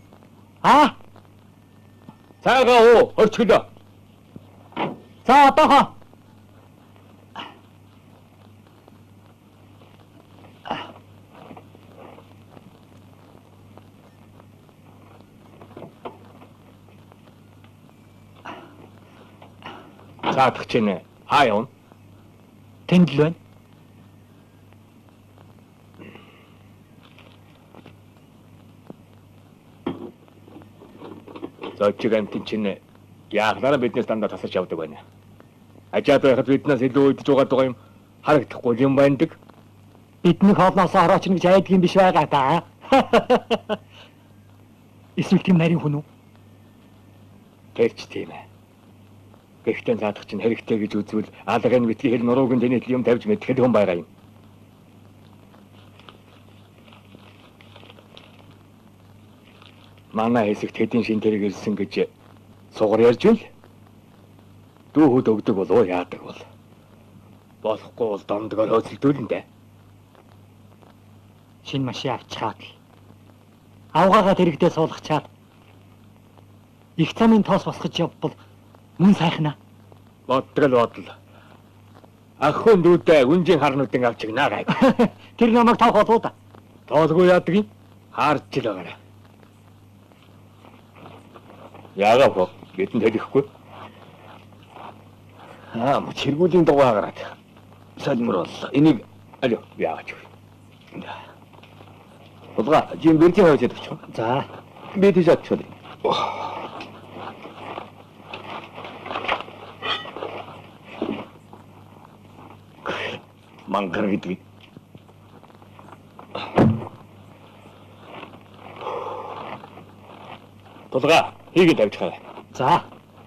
Цаагаа уу, орчихлоо. За одоохоо. Цаадах чинь хаа явна? Тэнд л байна. Зочиг амтэн чинь яахнаараа биднээс дандаа тасарч явдаг байна. Ажаад байхад биднээс илүү үдж угаад байгаа юм харагдахгүй юм байдаг. Бидний хоолноос орооч гэж айдгийн биш байгаа даа. Эсвэл тийм нарийн хүн үү? Тэрч тийм ээ. Гэхдээ цаадах чинь хэрэгтэй гэж үзвэл алгын битгий хэл нуруугийн тэнэт юм тавьж мэдхэд хүн байгаа юм. Манай хэсэгт хэдийн шин тэрэг ирсэн гэж сугар ярьж байл. Дүүхүүд өгдөг болов уу яадаг бол. Болохгүй бол домдгоор хөөцөлдүүлэн дээ. Шинэ машин авчихаад л. Авгаагаа тэрэгдээ суулгачаад. Их замын тоос босгож явбал мөн сайхна. Бодтол бодол. Ахын дүүдээ үнжийн харнуудын авч игнаа гайг. Тэр намайг тавх болоо да. Тоолгүй яадаг юм. Хаарч л байгаарай. Яагаад хөө бидэнд хэлэхгүй. Мөч хэрэгүүлийн дугаа гараад. Салмир боллоо. Энийг алё яач вэ? Улга жим бэртийн хавьж ядчих. За. Би тийш очив. Мангар гэдэг. Улга хийгээд тавьчихаа. За.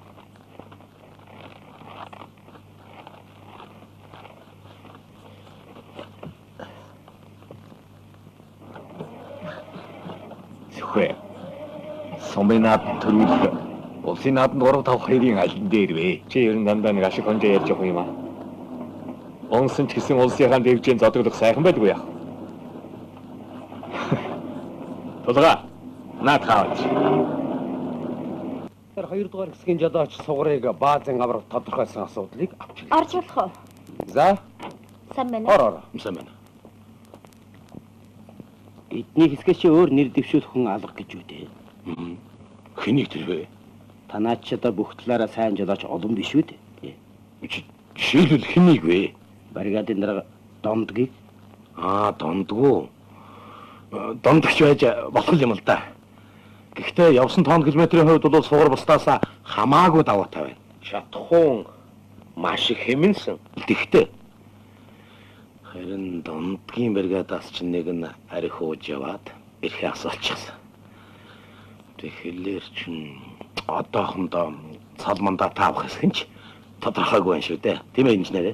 Сүхэ. Сомбинаад төрүүл улсын нааданд 3-5 хоёрын алин дээр вэ? Чи ер нь дандаа нэг ашиг хонжоо ярьж явах юм аа. Онсон ч гэсэн улсынхаа дэвжийн зодоглох сайхан байдгүй яах. Тулга наад хаач. Тэр 2 дугаар хэсгийн жолооч сугарыг баазын авраг тодорхойлсон асуудлыг авч ирээ. Орж болох уу? За, Сайн байна. ор. Сайн байна. Эдний хэсгээ чи өөр нэр дэвшүүлэх хүн алга гэж үү дээ. Хэнийг тэр вэ? Танаач ч одоо бүх талаараа сайн жолооч олон биш үү дээ. Жишээлбэл хэнийг вэ? Бригадын дарга Домдгийг. Дондгоо. Дондгч байж болох юм л да. Гэхдээ явсан тоон километрийн хувьд бол сугар бусдаас хамаагүй даваатай байна. Шатхуун маш их хэмнсэн. Тэгтээ харин Дондгийн бригадаас ч нэг нь арх ууж яваад эрхээ асуулчихсан. Тэгэхээр ч одоохондоо цалмандаа таавах хэсэг нь ч тодорхойгүй байна шүү дээ. Тийм ээ инженер.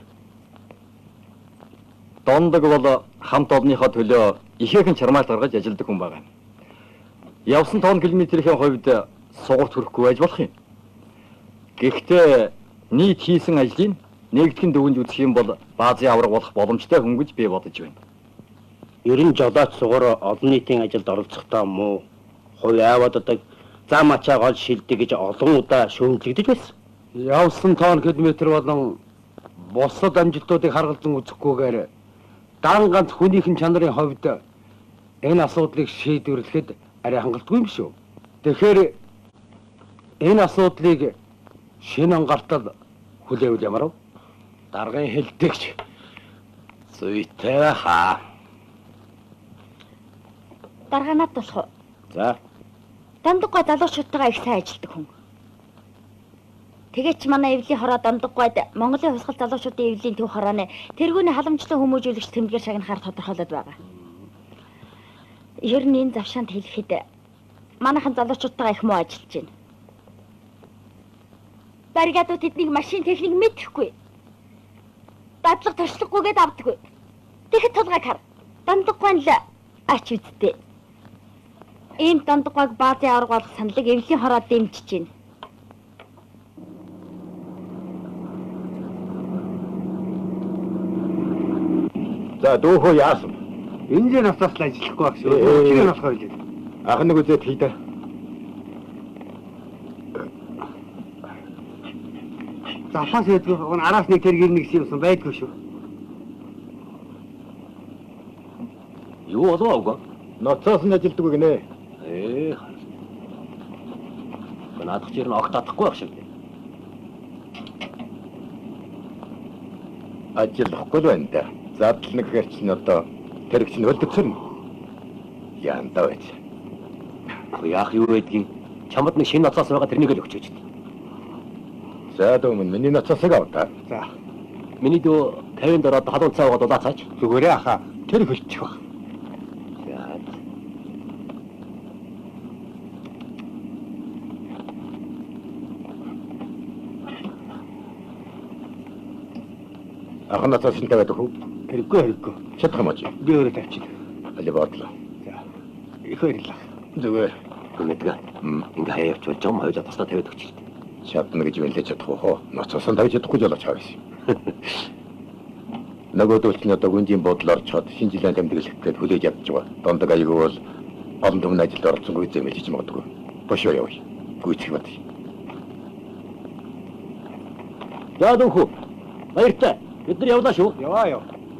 Дондог бол хамт олонныхоо төлөө ихээхэн чармаалт гаргаж ажилладаг хүн байгаа. Явсан тоон километрийн хувьд сугарт хүрэхгүй байж болох юм. Гэхдээ нийт хийсэн ажлыг нэгтгэн дүгнж үзэх юм бол баазын авраг болох боломжтой хүн гэж би бодож байна. Ер нь жолооч сугар олон нийтийн ажилд оролцохдоо муу хувь аваадаг зам ачаа гол шилдэг гэж олон удаа шүүмжлэгдэж байсан. Явсан тоон километр болон бусад амжилтуудыг харгалзан үзэхгүйгээр дан ганц хүнийхэн чанарын хувьд энэ асуудлыг шийдвэрлэхэд арай хангалтгүй юм шүү. Тэгэхээр энэ асуудлыг шинэ ангартал хүлээвэл ямар вэ? Даргын хэлдэгч зүйтэй хаа. Даргаанаад болох уу? За, Дондгой залуучуудтайгаа их сайн ажилладаг хүн. Тэгээч манай эвлийн хороо Дондгойд Монголын хувьсгал залуучуудын эвлийн төв хорооны тэргүүний халамжлан хүмүүжүүлэгч тэмдгээр шагнахаар тодорхойлоод байгаа. Ер нь энэ завшаанд хэлэхэд манайхан залуучуудтайгаа их муу ажиллаж байна. Бригадууд тэднийг машин техник мэдэхгүй. Дадлага туршлагагүйгээд авдаггүй. Тэгэхэд тулгайг хар. Дондгой л ач үздэй. Ийм Дондгойг баазын авраг болох саналыг эвлийн хороо дэмжиж байна. За дүүхөө яасан? энэ насаас л ажиллахгүй байх шүү. Өчигдөр болох байлээ. Ах нэг үзээд хийдэ. Запас хийдэг араас нэг тэргийг нэгсэн юмсан байдгүй шүү. Юу болов? Ноцоос нь ажилддаг гинэ. Наадах чир нь огт татахгүй байх шиг. ажиллахгүй л байна да. Задал нэг хэрч нь одоо тэр чинь хөлдөгцөн. Яандаа байж. Яах юу байдгийг чамд нэг шинэ ноцоос байгаа тэрнийг л өгч гэж. За дөөмөн миний ноцоосыг аваа. За. Миний дөө 50-д ороод халуун цаа угаад удаа цаач. Зүгээрээ ахаа. Тэр хөлчих ба. За. Ахын ноцоос нь тавиад өгөх. Хэрэггүй. Чадах юм уу чи? Би өөрөө тавьчих. Али бодлоо. За. Их баярлалаа. Зүгээр. Гүнэдгээ. Ингээ хаяа явуул жом хоёул тусдаа тавиад өгч ирдэ. Чадна гэж хэлж чадах уу хоо? Ноцоос нь тавьж чадахгүй жолооч хавьс. Нөгөөдөл нь одоо гүндийн бодлоор чад шинэ жилийн тэмдэглэхэд хүлээж авч байгаа. Дондог аягүй бол олон түмэн ажилд оролцсонгүй зэмэлж хийж магадгүй. Бошоо явъя. Гүйцэх бат. За дүүхүү. Баяртай. Бид нар явлаа шүү. Яваа.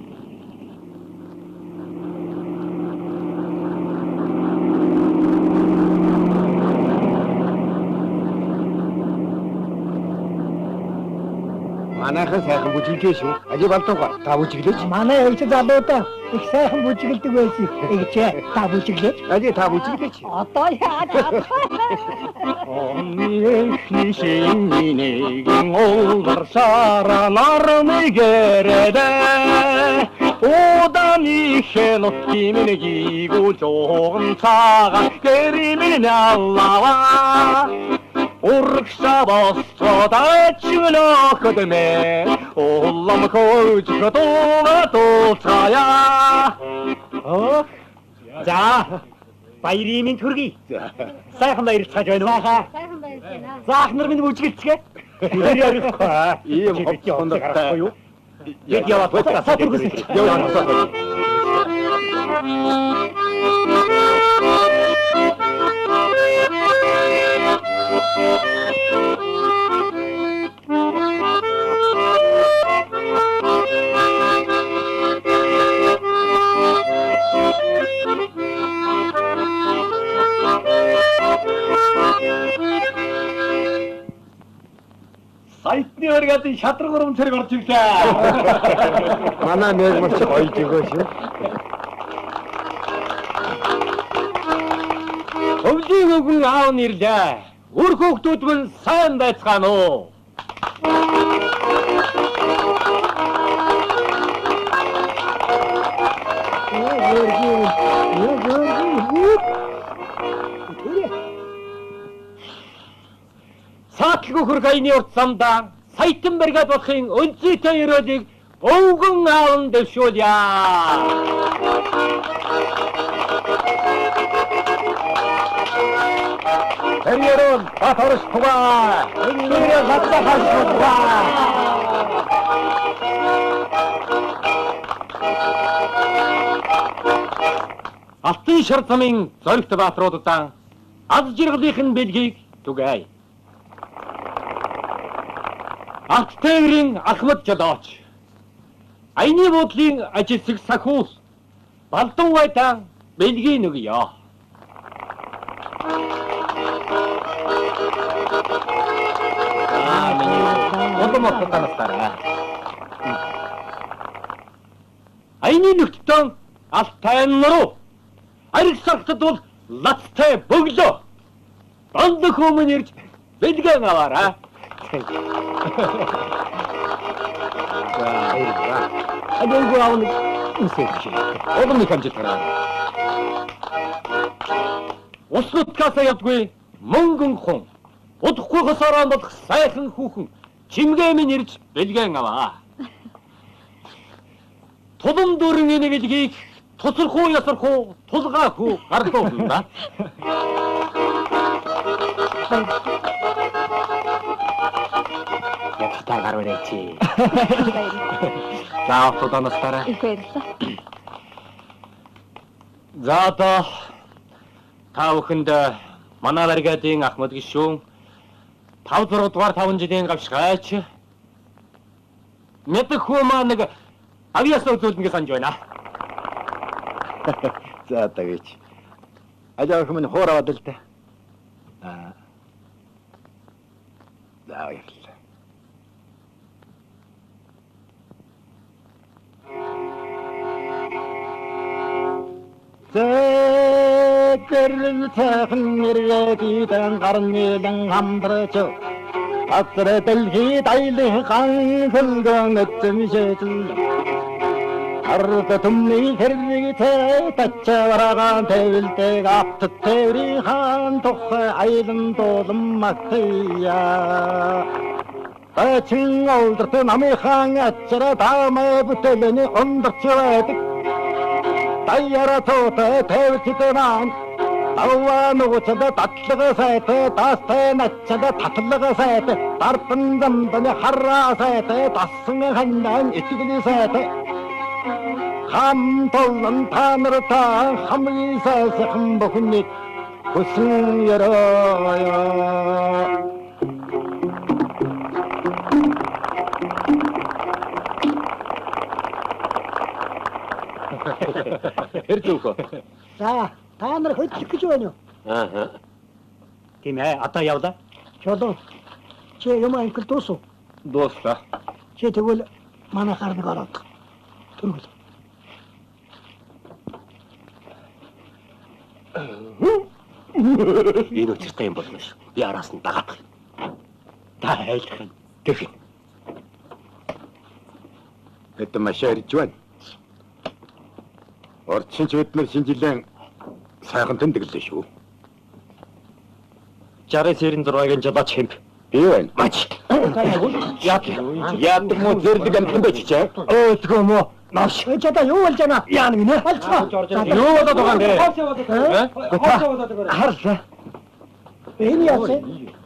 Манайхан сайхан бүжиглээ шүү. Али балдууга та бүжиглээч. Манай ээж залуудаа их сайхан бүжиглдэг байсан. Ээж та бүжиглээч. Али та бүжиглээч. Одоо яагаад? Онны шинийн олдарсараа нармигэрдэ Удааны хэнот кимэнэгийг жоон цагаан гэрэмэн аллава Урагша босцоод чөлөөхөдмэ улам хөөж дууцаая За баярын төргий сайхан баярлцааж байна уу Сайхан баярлалаа. Заах нар минь бүжгэлцгээ Тэр ярихгүй Ийм хоцондортой юу Яг яваад бацаа түргэж яваад Сайтны өргөдөн шатраг урам цэрэг орж ирлээ. Манай нэг мөрч гоё жигөө шүү. Өвлийн өвгөн аав нэрлээ. Үр хүүхдүүд минь сайн байцгаана уу? Саатлгүй хөрг аяны урт замдаа саятан бригад болохын өнцөйтэй өрөөлийг өвгөн аавн дэвшүүлье. Тэрээрон батарш тугаа. Тэрээр хатса хашгаа. Алтын шар замын зоригт баатруудаа аз жаргалынхын бэлгийг түгээе. Алт тээврийн Ахмад жолооч. Аяны буудлын ажилсаг Сахуус Балдан Вайтан бэлгийн өгье. Одомот танастараа. Аяны нөхдөд Алтай нуруу. Ариг сартад бол лацтай бөглөө. Бандах өмнө ирж бэлгэн аваарай. Адайгүй авна үсэж. Одомны хамжилтараа. Уснуткаасаа ядгүй мөнгөн хон. Удахгүй хосороо болох сайхан хүүхэн чимгээ минь ирж бэлгэн аваа. Тулам дөрөн энийг илгийг тусархуу ясархуу тулгаахуу гарлуулна да. Яттай гарварээч. За автоданастараа. Их баярлалаа. За одоо та бүхэнд манай бригадын Ахмад гишүүн 5-6 дугаар 5 жилийн гавшгаач. Мэдэх хүмүүс нэг авьяас үзүүлнэ гэж санаж байна. За тэгэж. Ажаа хүмүүс хоороод л та. За баярлалаа. Зэкэрл цайхан нэргэдийдэн гарнилэн хамдрч Атра дэлхийд аялхан хөлгөн эзэмшэжл Арда түмний хэрэгтэй тачаврагаан тэвэлдэг апт тэврийн хаан тухай аялан дуулан магтая Тачин олдорт намынхан ачра таамай бүтэлэний ондорч байдаг Таяра тоотой тэвэлчтэй маань Аваа нугацада татлага сайтай тастай наччада татлага сайтай Дардан замданы хараа сайтай тассан хандан итгэлийн сайтай Хам толон танарта хамгийн сайхан бүхнийг хүсэн ярая Хэрдүүх. За, та нар хөдлөх гэж байна уу? Аа. Тийм ээ, одоо явлаа. Чулуу. Чи юм анхэл дуусуу. Дууслаа. Чи тэгвэл манай харныг ороод. Түргэл. Энэ үчиртэй юм болно ш. Би араас нь дагаадах юм. Та айлах юм. Тэгэх. Это машаа ирж байна. Орчин ч өдмөр шинжилэн сайхан тэмдэглээ шүү. 60-96-гийн жолооч хэмп. Би байна. Мач. Яадаг мó зэрлэг амтан байж чаа. Өөдгөө мө. Маш чада юу болж байна? Яана гинэ? Болцоо. Юу болоод байгаа юм бэ? Харлаа. Энэ яасан?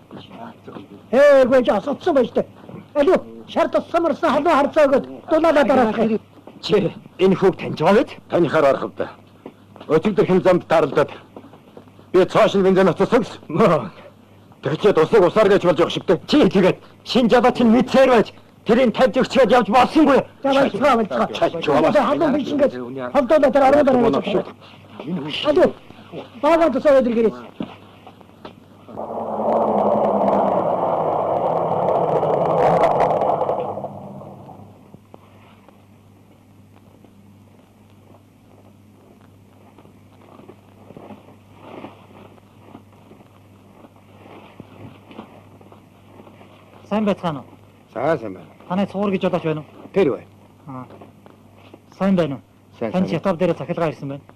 Гүйж асуусан байж тээ. Алуу, шарт самарсан халуу харцаагад дулаалаа дараах. Чи энэ хүүг таньж байгаа мэт? Танихаар орох та. Өчигдөр хэм замд тааралдаад би цаашин бензин оцсогс. Тэгчээд усыг усаар гэж болж явах шигтэй. Чи тэгээд шин жабаа чинь мэдсээр байж тэрийг тавьж өгчөөд явж болсонгүй. За болцоо. Халуу бишингээд холдоолоо дараа ороод байгаа шүү. Алуу, баагаад тусаад иргэрээ. Сайн байцгаана уу? Сайн байна. Танай цуур гэж бодож байна уу? Тэр бай. Сайн байна уу? Сайн. Тань шатав дээр цахилгаан ирсэн байна.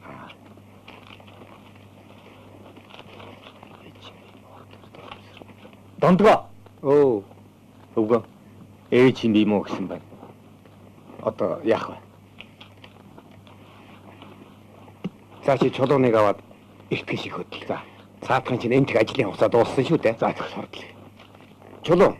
Дондгоо. Оо, Өвгөө. Ээж юм бий мó гэсэн байна. одоо яах вэ? За чи чулууныг аваад эртгэн шиг хөдөл. За. Цаатхан чинь эмтэг ажлын хугацаа дууссан шүү дээ. За их сурдлаа. Чулуун.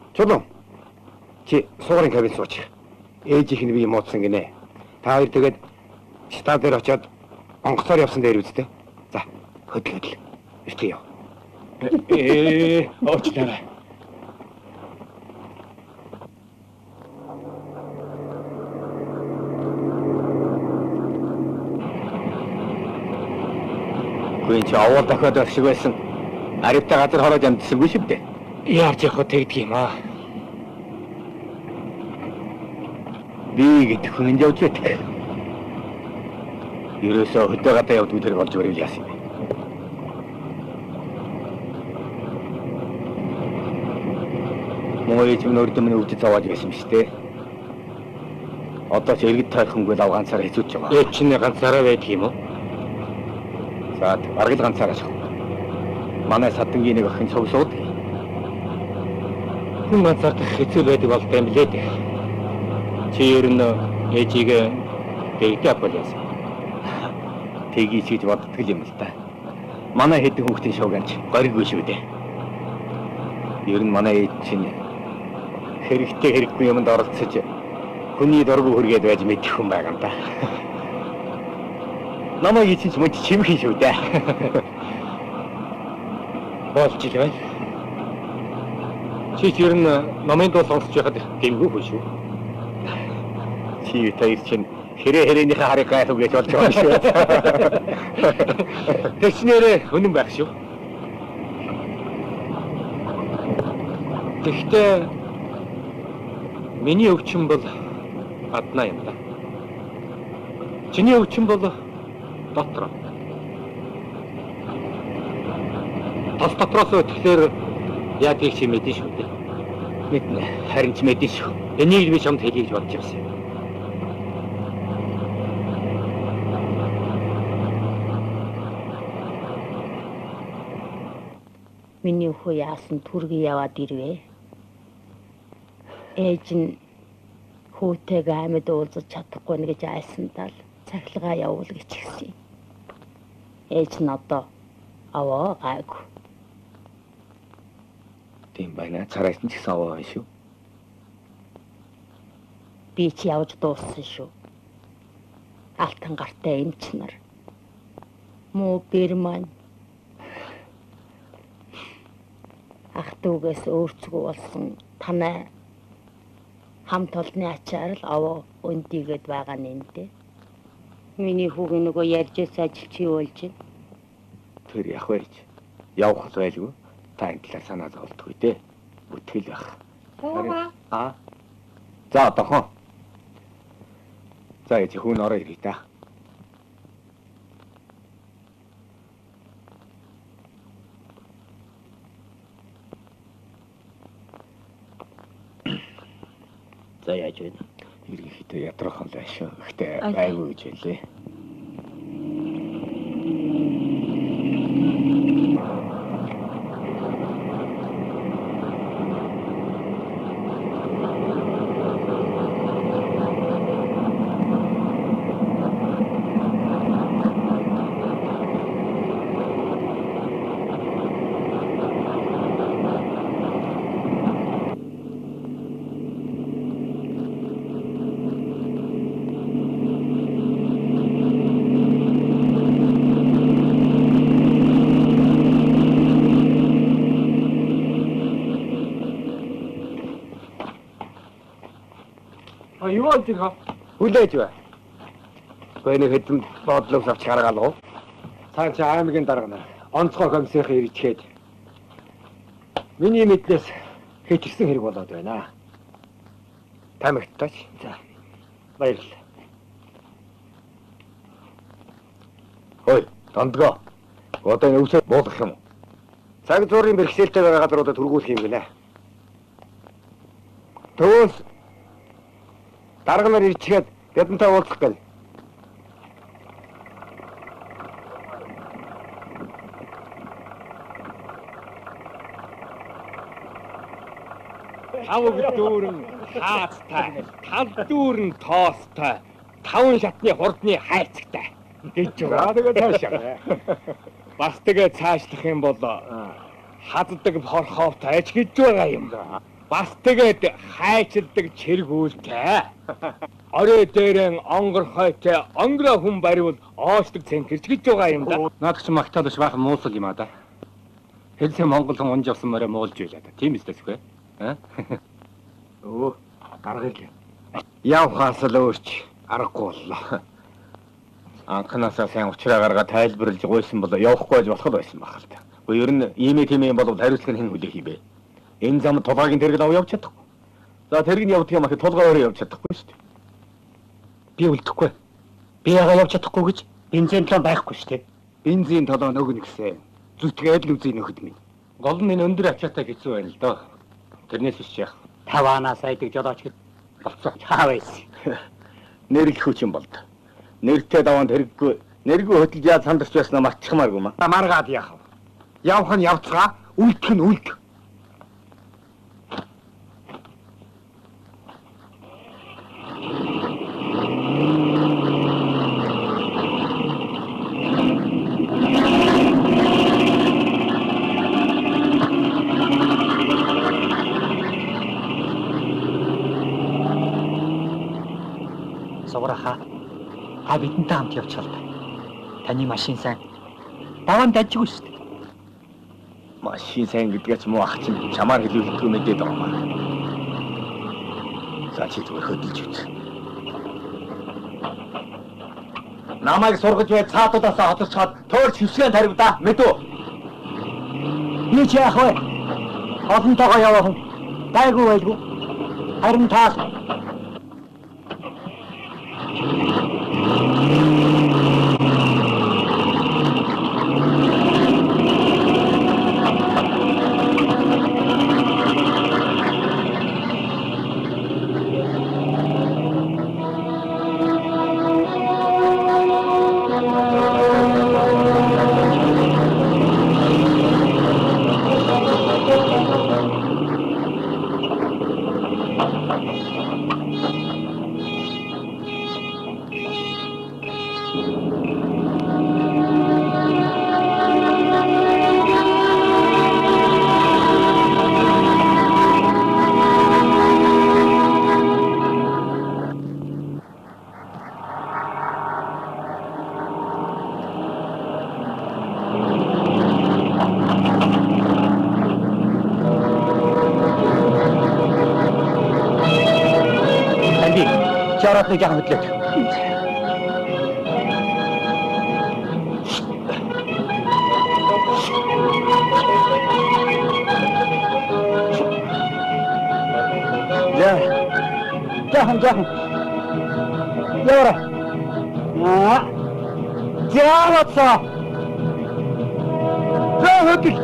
Чи суурин кабин сууч. Ээжийнх нь би муудсан гинэ. Та хоёр тэгээд штаб дээр очиод онгоцоор явсан дээр үстэ. За, хөдөл. Эртээ яв. Оочлаа. Гүн чи аваа дахиад оршиг байсан. Аривтай газар хороод амьдсангүй шүү дээ. Яарч явах тэгдэг юм аа. Би гэдэг хүн явж байдаг. Ерөөсөө хөдөө гадаа явдаг тэрийг олж өрөөл яасан юм бэ? Мөн ээж минь өөртөө минь өвдөж аваад байсан юм шүү дээ. Одоо ч иргэд тайхангүй лав ганцаараа хэзүүч байгаа. Ээж чинь ганцаараа байдаг юм уу? За бараг л ганцаараа шах. Манай садангийн нэг охин цуглууд. Хүн ганцаар хэцүү байдаг болтой юм лээ дээ. Чи ер нь ээжийг дэгдээ авах Тгий ч гэж боддог юм л та. Манай хэдэн хүүхдийн шууганч горьгүй шүү дээ. Ер нь манай ээж чинь хэрэгтэй хэрэггүй юмд оролцож хүний дургу хүргээд байж мэдэх хүн байгаа юм да. Намайг чинь ч мөн чимхэн шүү дээ. Болж ил байна. Чи ер нь номын дуу сонсож байхад гэмгүй хүн шүү. Чи тэр чинь хэрээнийхээ харыг гайхав гэж болж байгаа шүү. Тэснэрээ өнөн байх шүү. Тэгэхдээ миний өвчин бол аднаа юм да. Чиний өвчин бол дотор. Тос дотроос өтөхлөөр яадгийг чи мэдэн шүү дээ. Мэднэ. Харин ч мэдэн шүү. Энийг би чамд хэлье гэж бодож байсан. Миний хүү яасан түргий яваад ирвэ. Ээж нь хүүтэйгээ амьд уулзаж чадахгүй нэ гэж айсандаа л цахилгаан явуул гэж хэлсэн. Ээж нь одоо аваа гайгүй. Тийм байна. Царайс нь ч гэсэн аваа шүү. Би ч явж дууссан шүү. Алтан гартай эмч нар. Муу бэр маань ах дүүгээс өөрцгөө болсон танай хамт олонны ачаар л аваа өндийгээд байгаа нэмдэ. Миний хүүгийн нөгөө ярьжээс ажилчий болж байна. Тэр яг байж явах л байлгүй. Та энэ талаар санаа зовлтгүй дээ. Бүтгэл байх. Аа. За дохон. За ээж хүн ороо ирээ та. За яаж вэ? Иргэхдээ ядрахан л ашиг. Гэхдээ байгуу гэж хэлээ. Юу болчих вэ? Хүлээж бай. Гойны хэдэн бодлогос авч гаргаалаа. Цаан чи аймгийн дарга онцгой комиссийн ирчгээд миний мэдлээс хийчихсэн хэрэг болоод байна. Тамигтаач. За. Баярлалаа. Ой, дондгоо. Одоо энэ өвсөд буулгах юм уу? Цаг зуурын бэрхшээлтэй байгаа газруудад түргүүлэх юм гинэ. Төвөөс дарга нар ирчгээд бидэнтэй уулзах гээл. Авг дүүрэн хаацтай, тал дүүрэн тоостой, таван шатны хурдны хайцагтай гэж байгаа. Тэгээд цаашаа. Бас тэгээ цаашлах юм бол хаддаг хорхоовтой аж гэж байгаа юм. Бас тэгээд хайчилдаг чиргүүлтэй. Орой дээрэн онгорхойтой онгороо хүн бариул оочдаг цэнхэрч гэж байгаа юм да. Наад чи магтаад ш баахан муусал юм аа да. Хэлсэн Монгол хүн унж авсан морой муулж байлаа да. Тийм эстэсгүй. Өө, дарга л. Явхаас л өөрч аргагүй боллоо. Анханасаа сайн уучраа гаргаад тайлбарлаж гуйсан бол явахгүй байж болох байсан байх л та. Гэхдээ ер нь иймээ тийм юм бол хариуцлага нь хэн хүлээх юм бэ? Энэ зам тулгаагийн тэрэг ав явж чадахгүй. За тэрэг нь явдаг юм ахи тулгаа өөрөө явж чадахгүй шүү дээ. Би үлдэхгүй. Би ягаа явж чадахгүй гэж бензин толон байхгүй шүү дээ. Бензин толоо нөгнө гэсэн. Зүтгээд л үзье нөхөд минь. Гол нь энэ өндөр ачаатай хэцүү байна л доо. Тэрнээс биш яах. 5 анаас айдаг жолооч гэд болцоо чаа байсан. Нэрлэх хүч юм болд. Нэртэй даваанд хэрэггүй. Нэргүй хөтөлж яад сандарч байснаа матчихмааргүй маа. Маргаад яах вэ? Явах нь явцгаа, үлдэх нь үлдэх. Суграха. Бидэнтэй хамт явчихлаа. Таны машин сайн. Даваан дажгүй шүү дээ. Машин сайн гэдгээ ч муу ах чинь чамаар хэлүүлэхгүй мэдээд байгаа маа. За чи зүгээр хөдөлж үз. Намайг сургаж бай цаатуудаас хотож чад төөрч хөвсгэн тарив да мэдүү. Би ч яах вэ? Олонтойгоо явах хүн. Гайгүй байлгүй. Харин таас ороод нэг жаахан хөдлөөд. Жаахан. Яваа. Жаагаца. Хөдөл.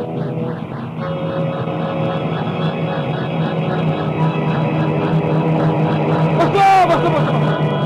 Босоо.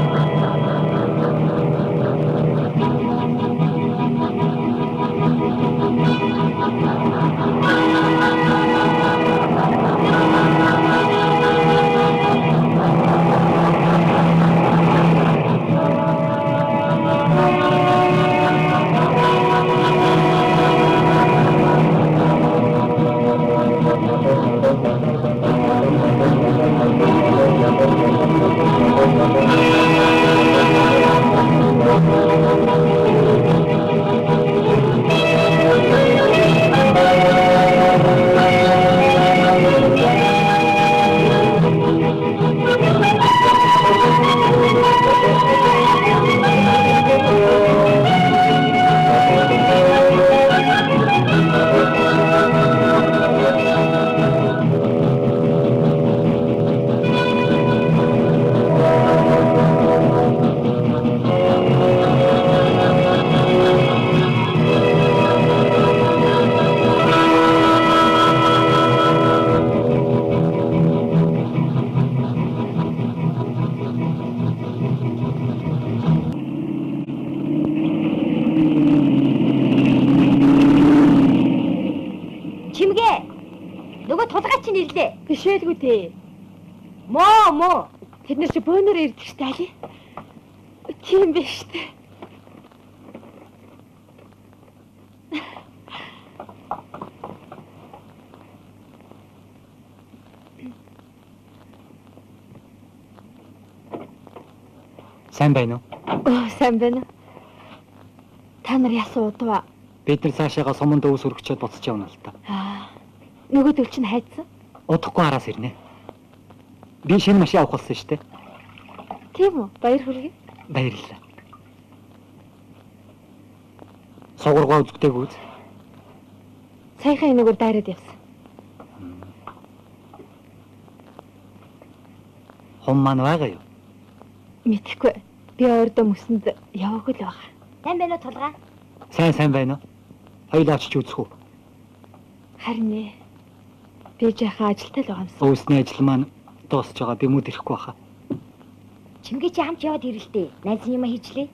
Бишээлгүй дээ. Моо. Тэд нар чи бөөнөр ирдэг штэ али. Тийм биш штэ. Сайн байна уу? Сайн байна. Та нар яасан удаа? Бид нар цаашаага суманд өвс өргөчөөд буцаж явна л та. Нөгөөдөл чинь хайцсан? Удахгүй араас ирнэ. Би шинэ машин авах болсон шүү дээ. Тийм үү? Баяр хүргэе. Баярлалаа. Согургоо үздэг үз. Саяхан энэгээр дайраад явсан. Хом маань байгаа юу? Мэдхгүй. Би өөрдөө мөсөнд яваагүй л байгаа. Сайн байна уу тулгаа? Сайн байна уу? Хоёулаа очиж үзэх үү? Харин ээ. Би жаахан ажилтай л байгаа юмсан. Өөсний ажил маань дуусч байгаа. Би мод ирэхгүй баха. Чимгээ чи хамт яваад ирэлтэй. Найзын юм хийчлээ.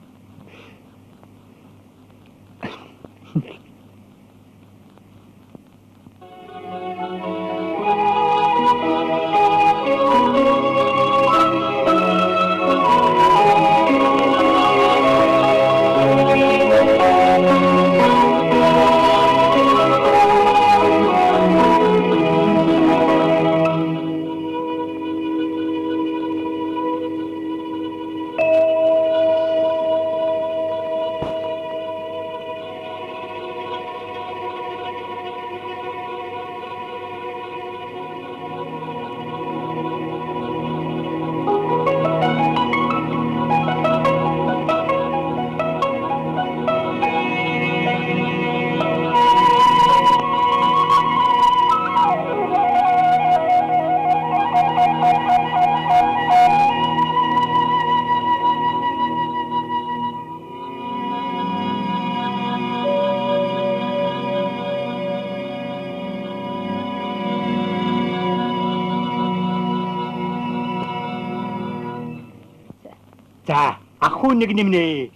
За, ахуу нэг нэмнэ.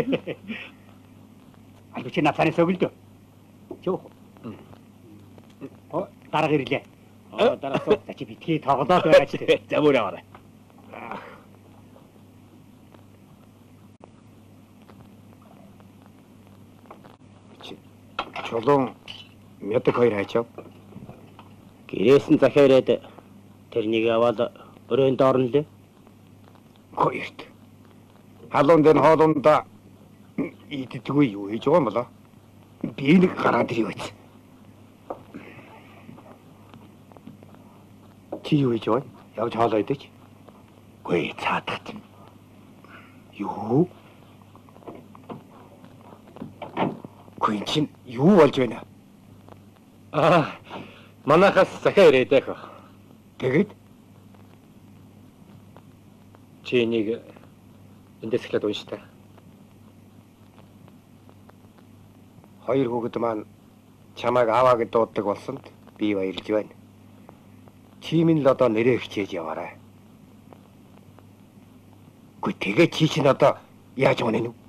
Аль чи нацаны согөлдөө. Чөөх. Дарга ирлээ. Дарга суу. За чи битгий тоглоод байгаа ч тийм. За бүр яваарай. Чулуун мядаг хоёр хайчав. Гэрээс нь захиараад тэрнийг аваад өрөөнд орно лээ. Хоёрт. Халуун дээр хоолундаа иддэггүй юу хийж байгаа юм болоо. Би нэг гараад ирээ байц. Чи юу хийж байгаа? Явж хоолоо идэж. Гүй цаадах юм. Юу? Гүн чинь юу болж байна? Манайхаас захиа ирээд байх. Тэгээд Чи энийг эндээс эхлээд унш та. хоёр хүүхэд маань чамайг аваа гэж дууддаг болсонд би баярлж байна. Чи минь л одоо нэрээ хичээж яваарай. Гүй тэгээ чи чинь одоо яаж явах вэ?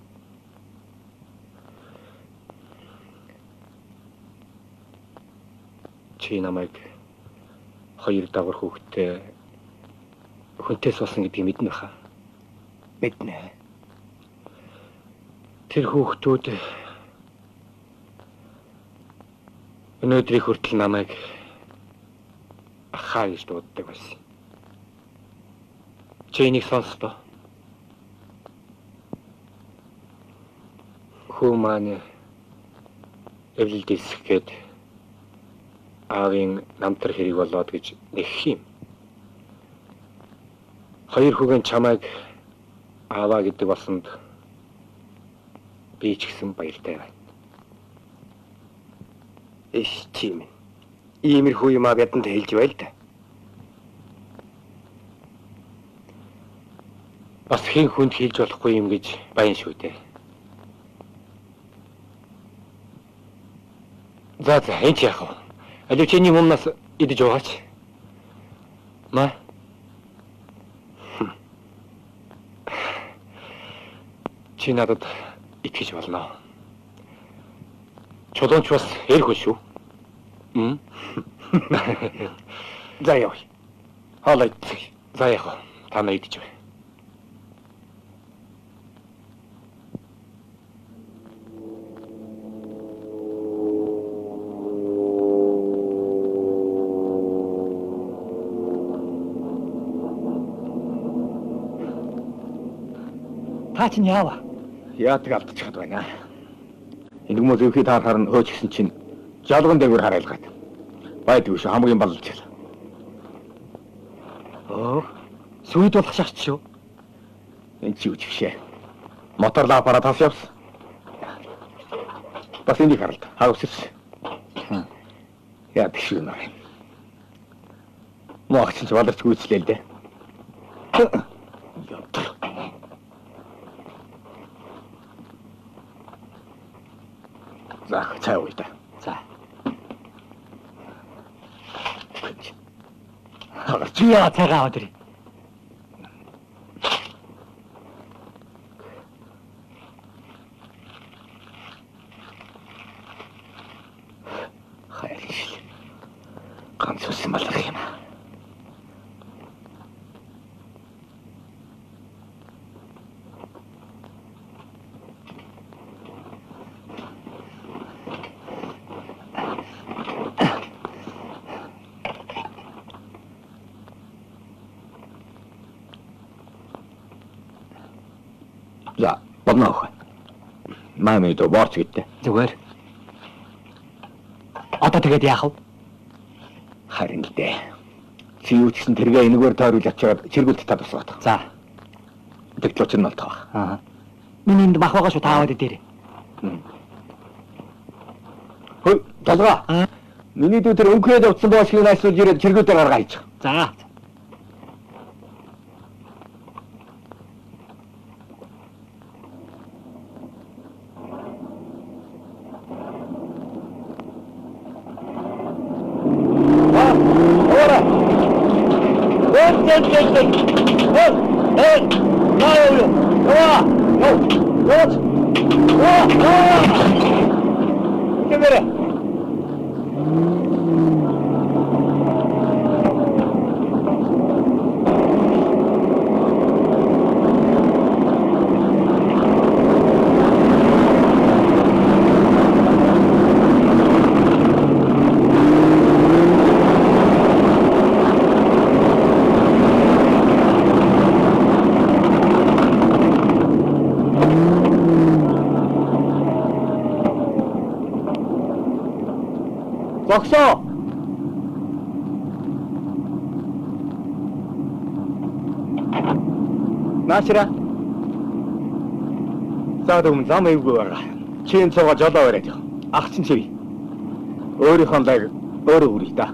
Чи намайг хоёр дагвар хүүхэдтэй хүнтээс болсон гэдгийг мэднэ хаа. Мэднэ. Тэр хүүхдүүд өнөөдрийг хүртэл намайг ахаа гэж дууддаг байсан. Чи энийг сонслоо. Хүү маань эвлэлд исэх гээд аавын намтар хэрэг болоод гэж нэгэх юм. Хоёр хүүхэн чамайг ааваа гэдэг болсонд би ч гэсэн баяртай байна. Иш чим. Иймэрхүү юм бидэнд хэлж байл та. Бас хэн хүнд хэлж болохгүй юм гэж баян шүү дээ. За энэ ч яах вэ? Аливчны өмнөөс идэж байгаач. Ма. Чи надад итгэж болно. Чулуунч бас эр хүн шүү. За яв. Хоолой идэх. За яах вэ? Та нар идэж бай. Та чинь яава? Яадаг алдчихад байна. Энэ хүмүүс өвхий таарахаар нь хөөч гисэн чинь жалган дээгүүр хараалгаад. Байдгүй шүү хамгийн баллжил. Сүйд болох шахт шүү. Энэ чи үуч бишээ. Мотор аппарат тас явсан. Бас энийг харалт. Хавсэрч. Яадаг шүү нэр. Моогч ч баларч гүйцлээ л дээ. За, цай ууя та. За. Хагарч Яа цагаан өдөр. хайршил. Ганц үсэн балах юм. За, болно ах. Маамид боорч гэдтэй. Зүгээр. Одоо тэгээд яах вэ? Харин л дээ. Чи юу ч гэсэн тэргээ энэгээр тойруулж ачаад чиргүүлт та тусгаад. За. Тэгтлүүч нь болтгоо. Миний энд мах байгаа шүү тааваад дээр. Хөөе, толгоо. Миний дүү тэр өнгөрөөд утсан боошгийг найсуулж ирээд чиргүүлтээр гаргаа хийчих. За. Зогсоо. Наашра. За дөөм зам эвгүй байгаа. Чин цогоо жолоо бариад. Ах чин чив. Өөрийнхөө лайг өөрөө хүрээ та.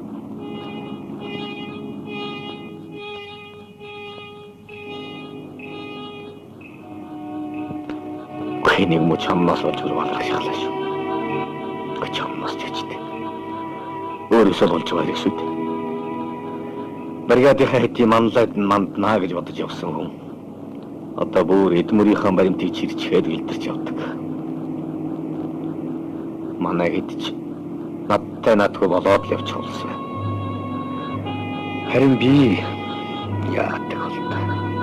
Хэнийг муу чамнаас болж өрөөлөх шахлаа шүү. Чамнаас ч гэжтэй. Өөрөөсөө болж байгаа шүү дээ. Бригадынхаа хэдийн манлайд манднаа гэж бодож явсан хүн. Одоо бүр эдмөрийнхөө баримтыг чирчгээд илдэрч явдаг. Манай хэд ч надтай надгүй болоод л явчих болсон. Харин би яадаг бол та.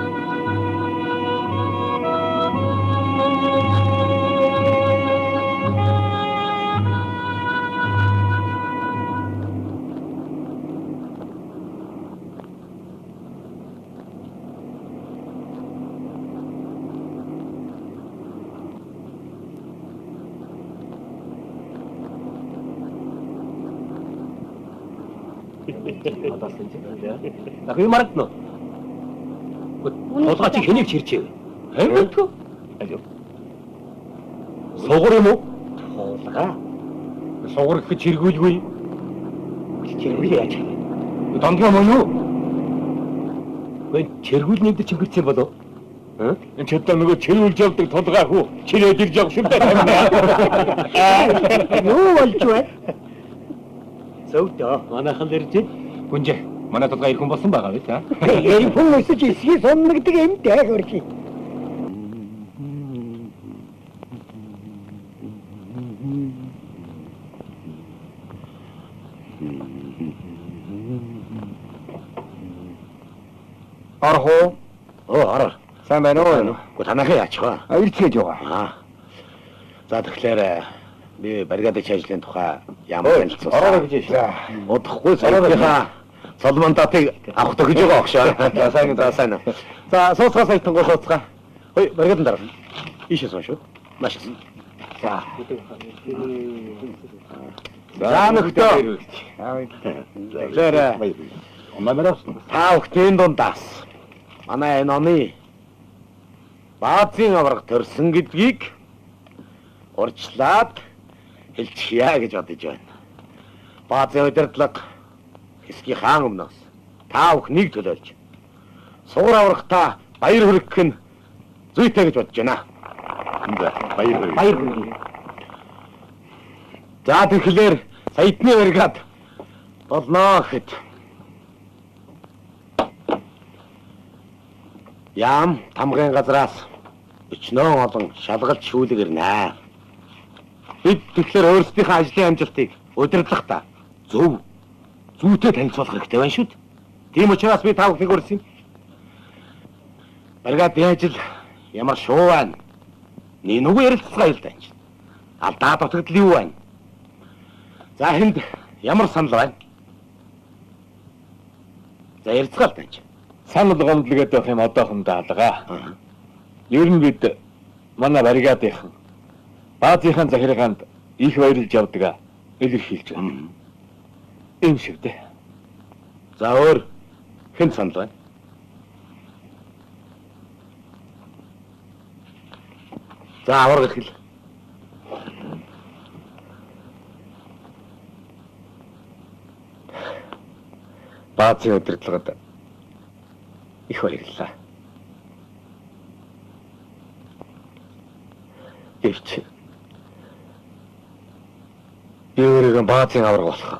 На хүй маргадно. Толгой чи хэнийг чирчээ? Хэмэтгэв. Алив. Сугар юм уу? Толгой. Сугар их чиргүүлгүй. Чиргүүл яаж? Дондгоо мөн үү? Гэн чиргүүл нэгдэ чингэрсэн болов? Энэ ч одоо нөгөө чирүүлж явдаг толгой хүү чирээд ирж явах юм байна. Юу болж байна? Зөвдөө манайхан дэрчээ. Гүнжээ. Манай толгой ирхэн болсон байгаа биз аа? Ирхэн өсөж эсгий суннагдаг юм дээ хөрхи. Архоо. Ара. Сайн байна уу? Гү танахаа яачих вэ? Ирцгээж байгаа. За тэгэхээр би бригадын ажлын тухай ямар танилцуулсан. Ороо гэж байна. Удахгүй саяхаа Соломондатыг авах гэж байгаа огшоо. За сайн. За сууцгаа сайтангуу сууцгаа. Хөөе бригадын дараа. Ийшээ сууш шүү. Маш их. За. За нөхдөө. Тэгэхээр Намараас та бүхний дундаас манай энэ оны баазын авраг төрсөн гэдгийг урьдчилаад хэлчихье гэж бодож байна. Баазын удирдлага хэсгийн хаан өмнөөс та бүхнийг төлөөлж суур аврагтаа баяр хүргэх нь зүйтэй гэж бодож байна. Баяр хүргэе. За тэгэхээр саядны бригад болноо гэхэд Яам тамгын газраас өчнөө олон шалгалт шүүлэг ирнэ. Бид тэгэхээр өөрсдийнхөө ажлын амжилтыг удирдлагата зүйтэй танилцуулах хэрэгтэй байна шүү дээ. Тийм учраас би та бүхнийг урьсан юм. Бригадын ажил ямар шуу байна? Нүгөө ярилцгаа хэл таанч. Алдаа дутагдал юу байна? За хэнд ямар санал байна? За ярилцгаа л таанч. санал гомдлгээд байх юм одоохондоо алгаа. Ер нь бид манай бригадынхан баазынхаа захиргаанд их баярлж явдаг илэрхийлж байна. Ийм шиг дээ. За өөр хэн санал байна? За авраг хэл. Баазын удирдлагад их баярлалаа. Гэвч би өөрийгөө баазын авраг болох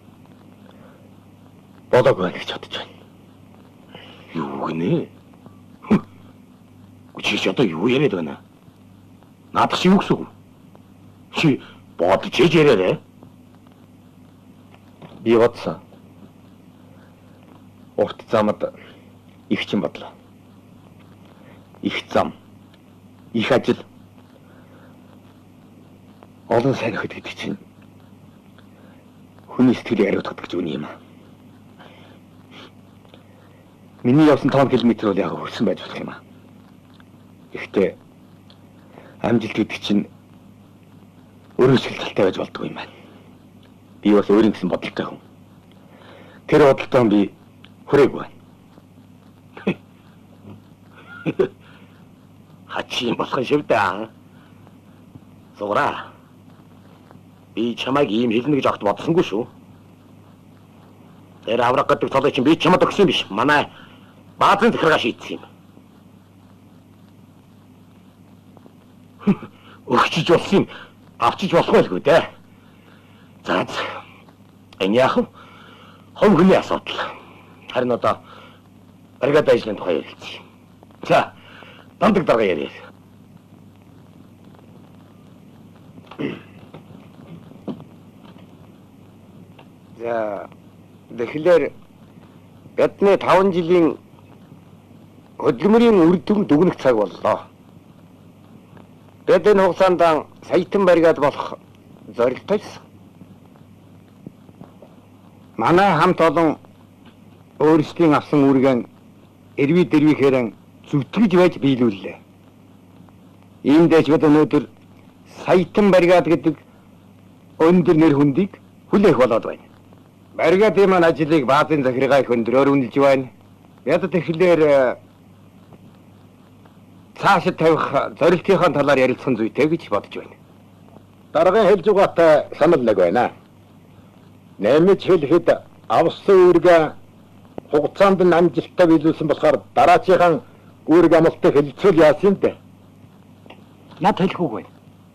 болоогүй гэж бодож байна. Юу гинэ? Чи одоо юу яриад байна? Наадах чи юу гэсэн үг? Чи бодож яриараа? Би бодсон. Урт замд их чин бодлоо. Их зам, их ажил. Олон сайн хэд гэдэг чинь хүний сэтгэлийг ариутгах гэж үний юм аа. Миний явсан 5 км бол яг хүрсэн байж болох юм аа. Гэхдээ амжилт гэдэг чинь өөрөөсөө талтай байж болдгоо юм байна. Би бас өөрийн гэсэн бодолтой хүн. Тэр бодолтой би хүрээгүй байна. хачин болох шив дээ. Суграа. Би чамайг ийм хэлнэ гэж огт бодсонгүй шүү. Тэр авраг гэдэг цолыг чинь би чамд өгсөн биш. Манай баазын захиргаа шийдсэн юм. Өгчиж болсон юм. Авчиж болохгүй л дээ. За. Энэ яах вэ? Хов хүний асуудал. Харин одоо бригад ажлын тухай ярилцъя. За, дандаг дарга яриа. За, тэгэхээр бидний 5 жилийн хөдөлмөрийн үр дүн дүгнэх цаг боллоо. Бид энэ хугацаанд саятан бригад болох зорилтойс. Манай хамт олон өөрсдийн авсан үүргэн эрвээ дэрвийнхээрэн зүтгэж байж биелүүллээ. Иймдээч бид өнөөдөр саятан бригад гэдэг өндөр нэр хүндийг хүлээх болоод байна. Бригадын маань ажлыг баазын захиргаа их өндөрөөр үнэлж байна. Бид тэгэхээр цаашид тавих зорилтынхаа талаар ярилцсан зүйтэй гэж бодож байна. Даргын хэлж байгаатай санал нэг байна. Нэмж хэлэхэд авсан үүргээ хугацаанд нь амжилттай биелүүлсэн болохоор дараачихан үүрэг амлалтыг хэлцүүл яасан юм бэ? Над хэлэхгүй байна.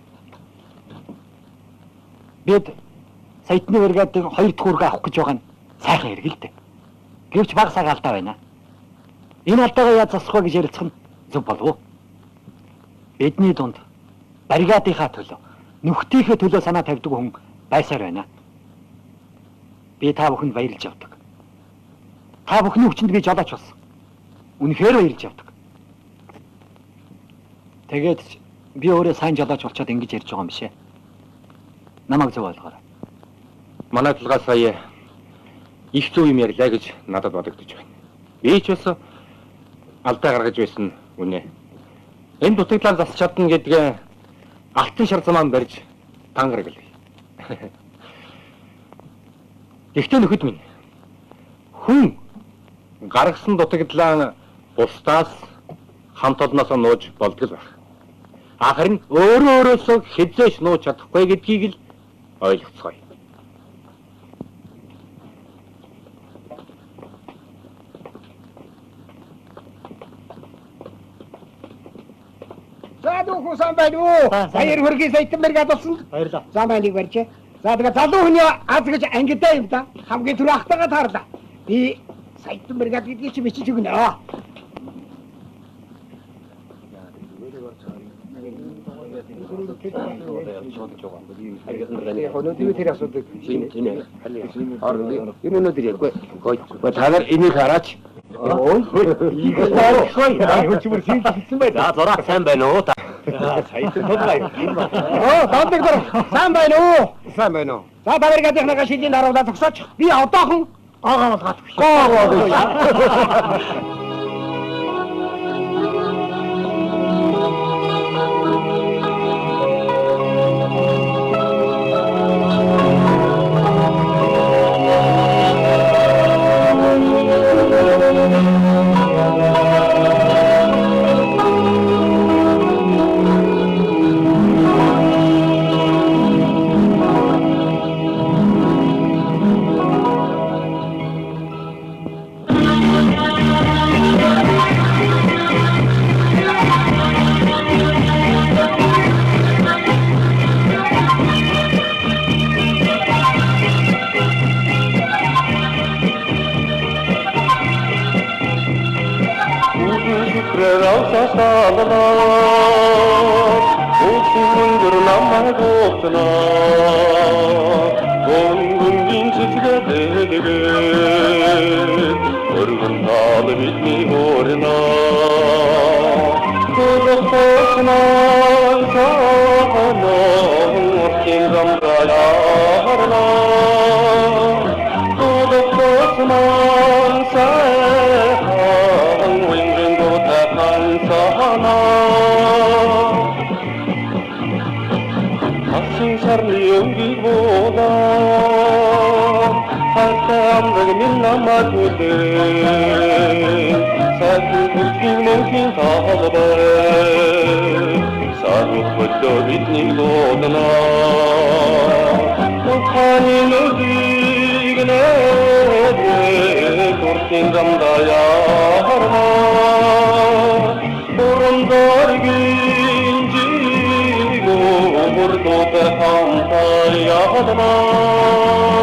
Бид саятны бригадын 2 дахь үүргээ авах гэж байгаа нь сайхан хэрэг л дээ. Гэвч бага сага алдаа байна. Энэ алдаагаа яаж засах вэ гэж ярилцах нь зөв болов уу? Бидний дунд бригадынхаа төлөө, нүхтийнхээ төлөө санаа тавьдаг хүн байсаар байна. Би та бүхэнд баярлж явдаг. Та бүхний хүчинд би жолооч болсон. Үнэхээр баярлж явдаг. Тэгээд би өөрөө сайн жолооч болчиход ингэж ярьж байгаа юм бишээ. Намайг зөв ойлгоорой. Манай талгаа сая их зөв юм ярьлаа гэж надад бодогдож байна. Би ч бас алдаа гаргаж байсан үнэ. Энэ дутагдлаар засч чадна гэдгээ алтан шар замаанд барьж тангараглая. Гэхдээ нөхөд минь хүн гаргасан дутагдлаа бусдаас хамт олноосоо нууж болдог л байх. Харин өөрөөсөө хэзээш нууж чадахгүй гэдгийг л ойлгоцгоё. За дүүхэн сан байна уу? Баяр хүргэе саятан бригад болсон. Баярлалаа. За байныг барьж. За тэгээ залуу хүний аз гэж ангидаа юм да. Хамгийн түр ахтайгаа таарлаа. Би саятан бригад гэдгийг чи бичиж өгнө. Өнөөдөр тэр асуудаг тийм ээ. Өнөөдөр яг гой та нар энийг хараач. Ой, их таарахгүй. Хөчмөр сэлсэн байна. За зураг сайн байна уу? Саятан толгой. Дандаг дор. Сайн байна уу? Сайн байна уу? За бригадынхаа шилийн дараалал төгсөөч. Би одоохон гоо болгоод. Samdag min namaz öde Sakın kurkin mümkün sağlıbe Sahip kutlu bitni doğduna Kanin özügüne Kursin zamda yarma Orundar günci Vurdu da hamta yadına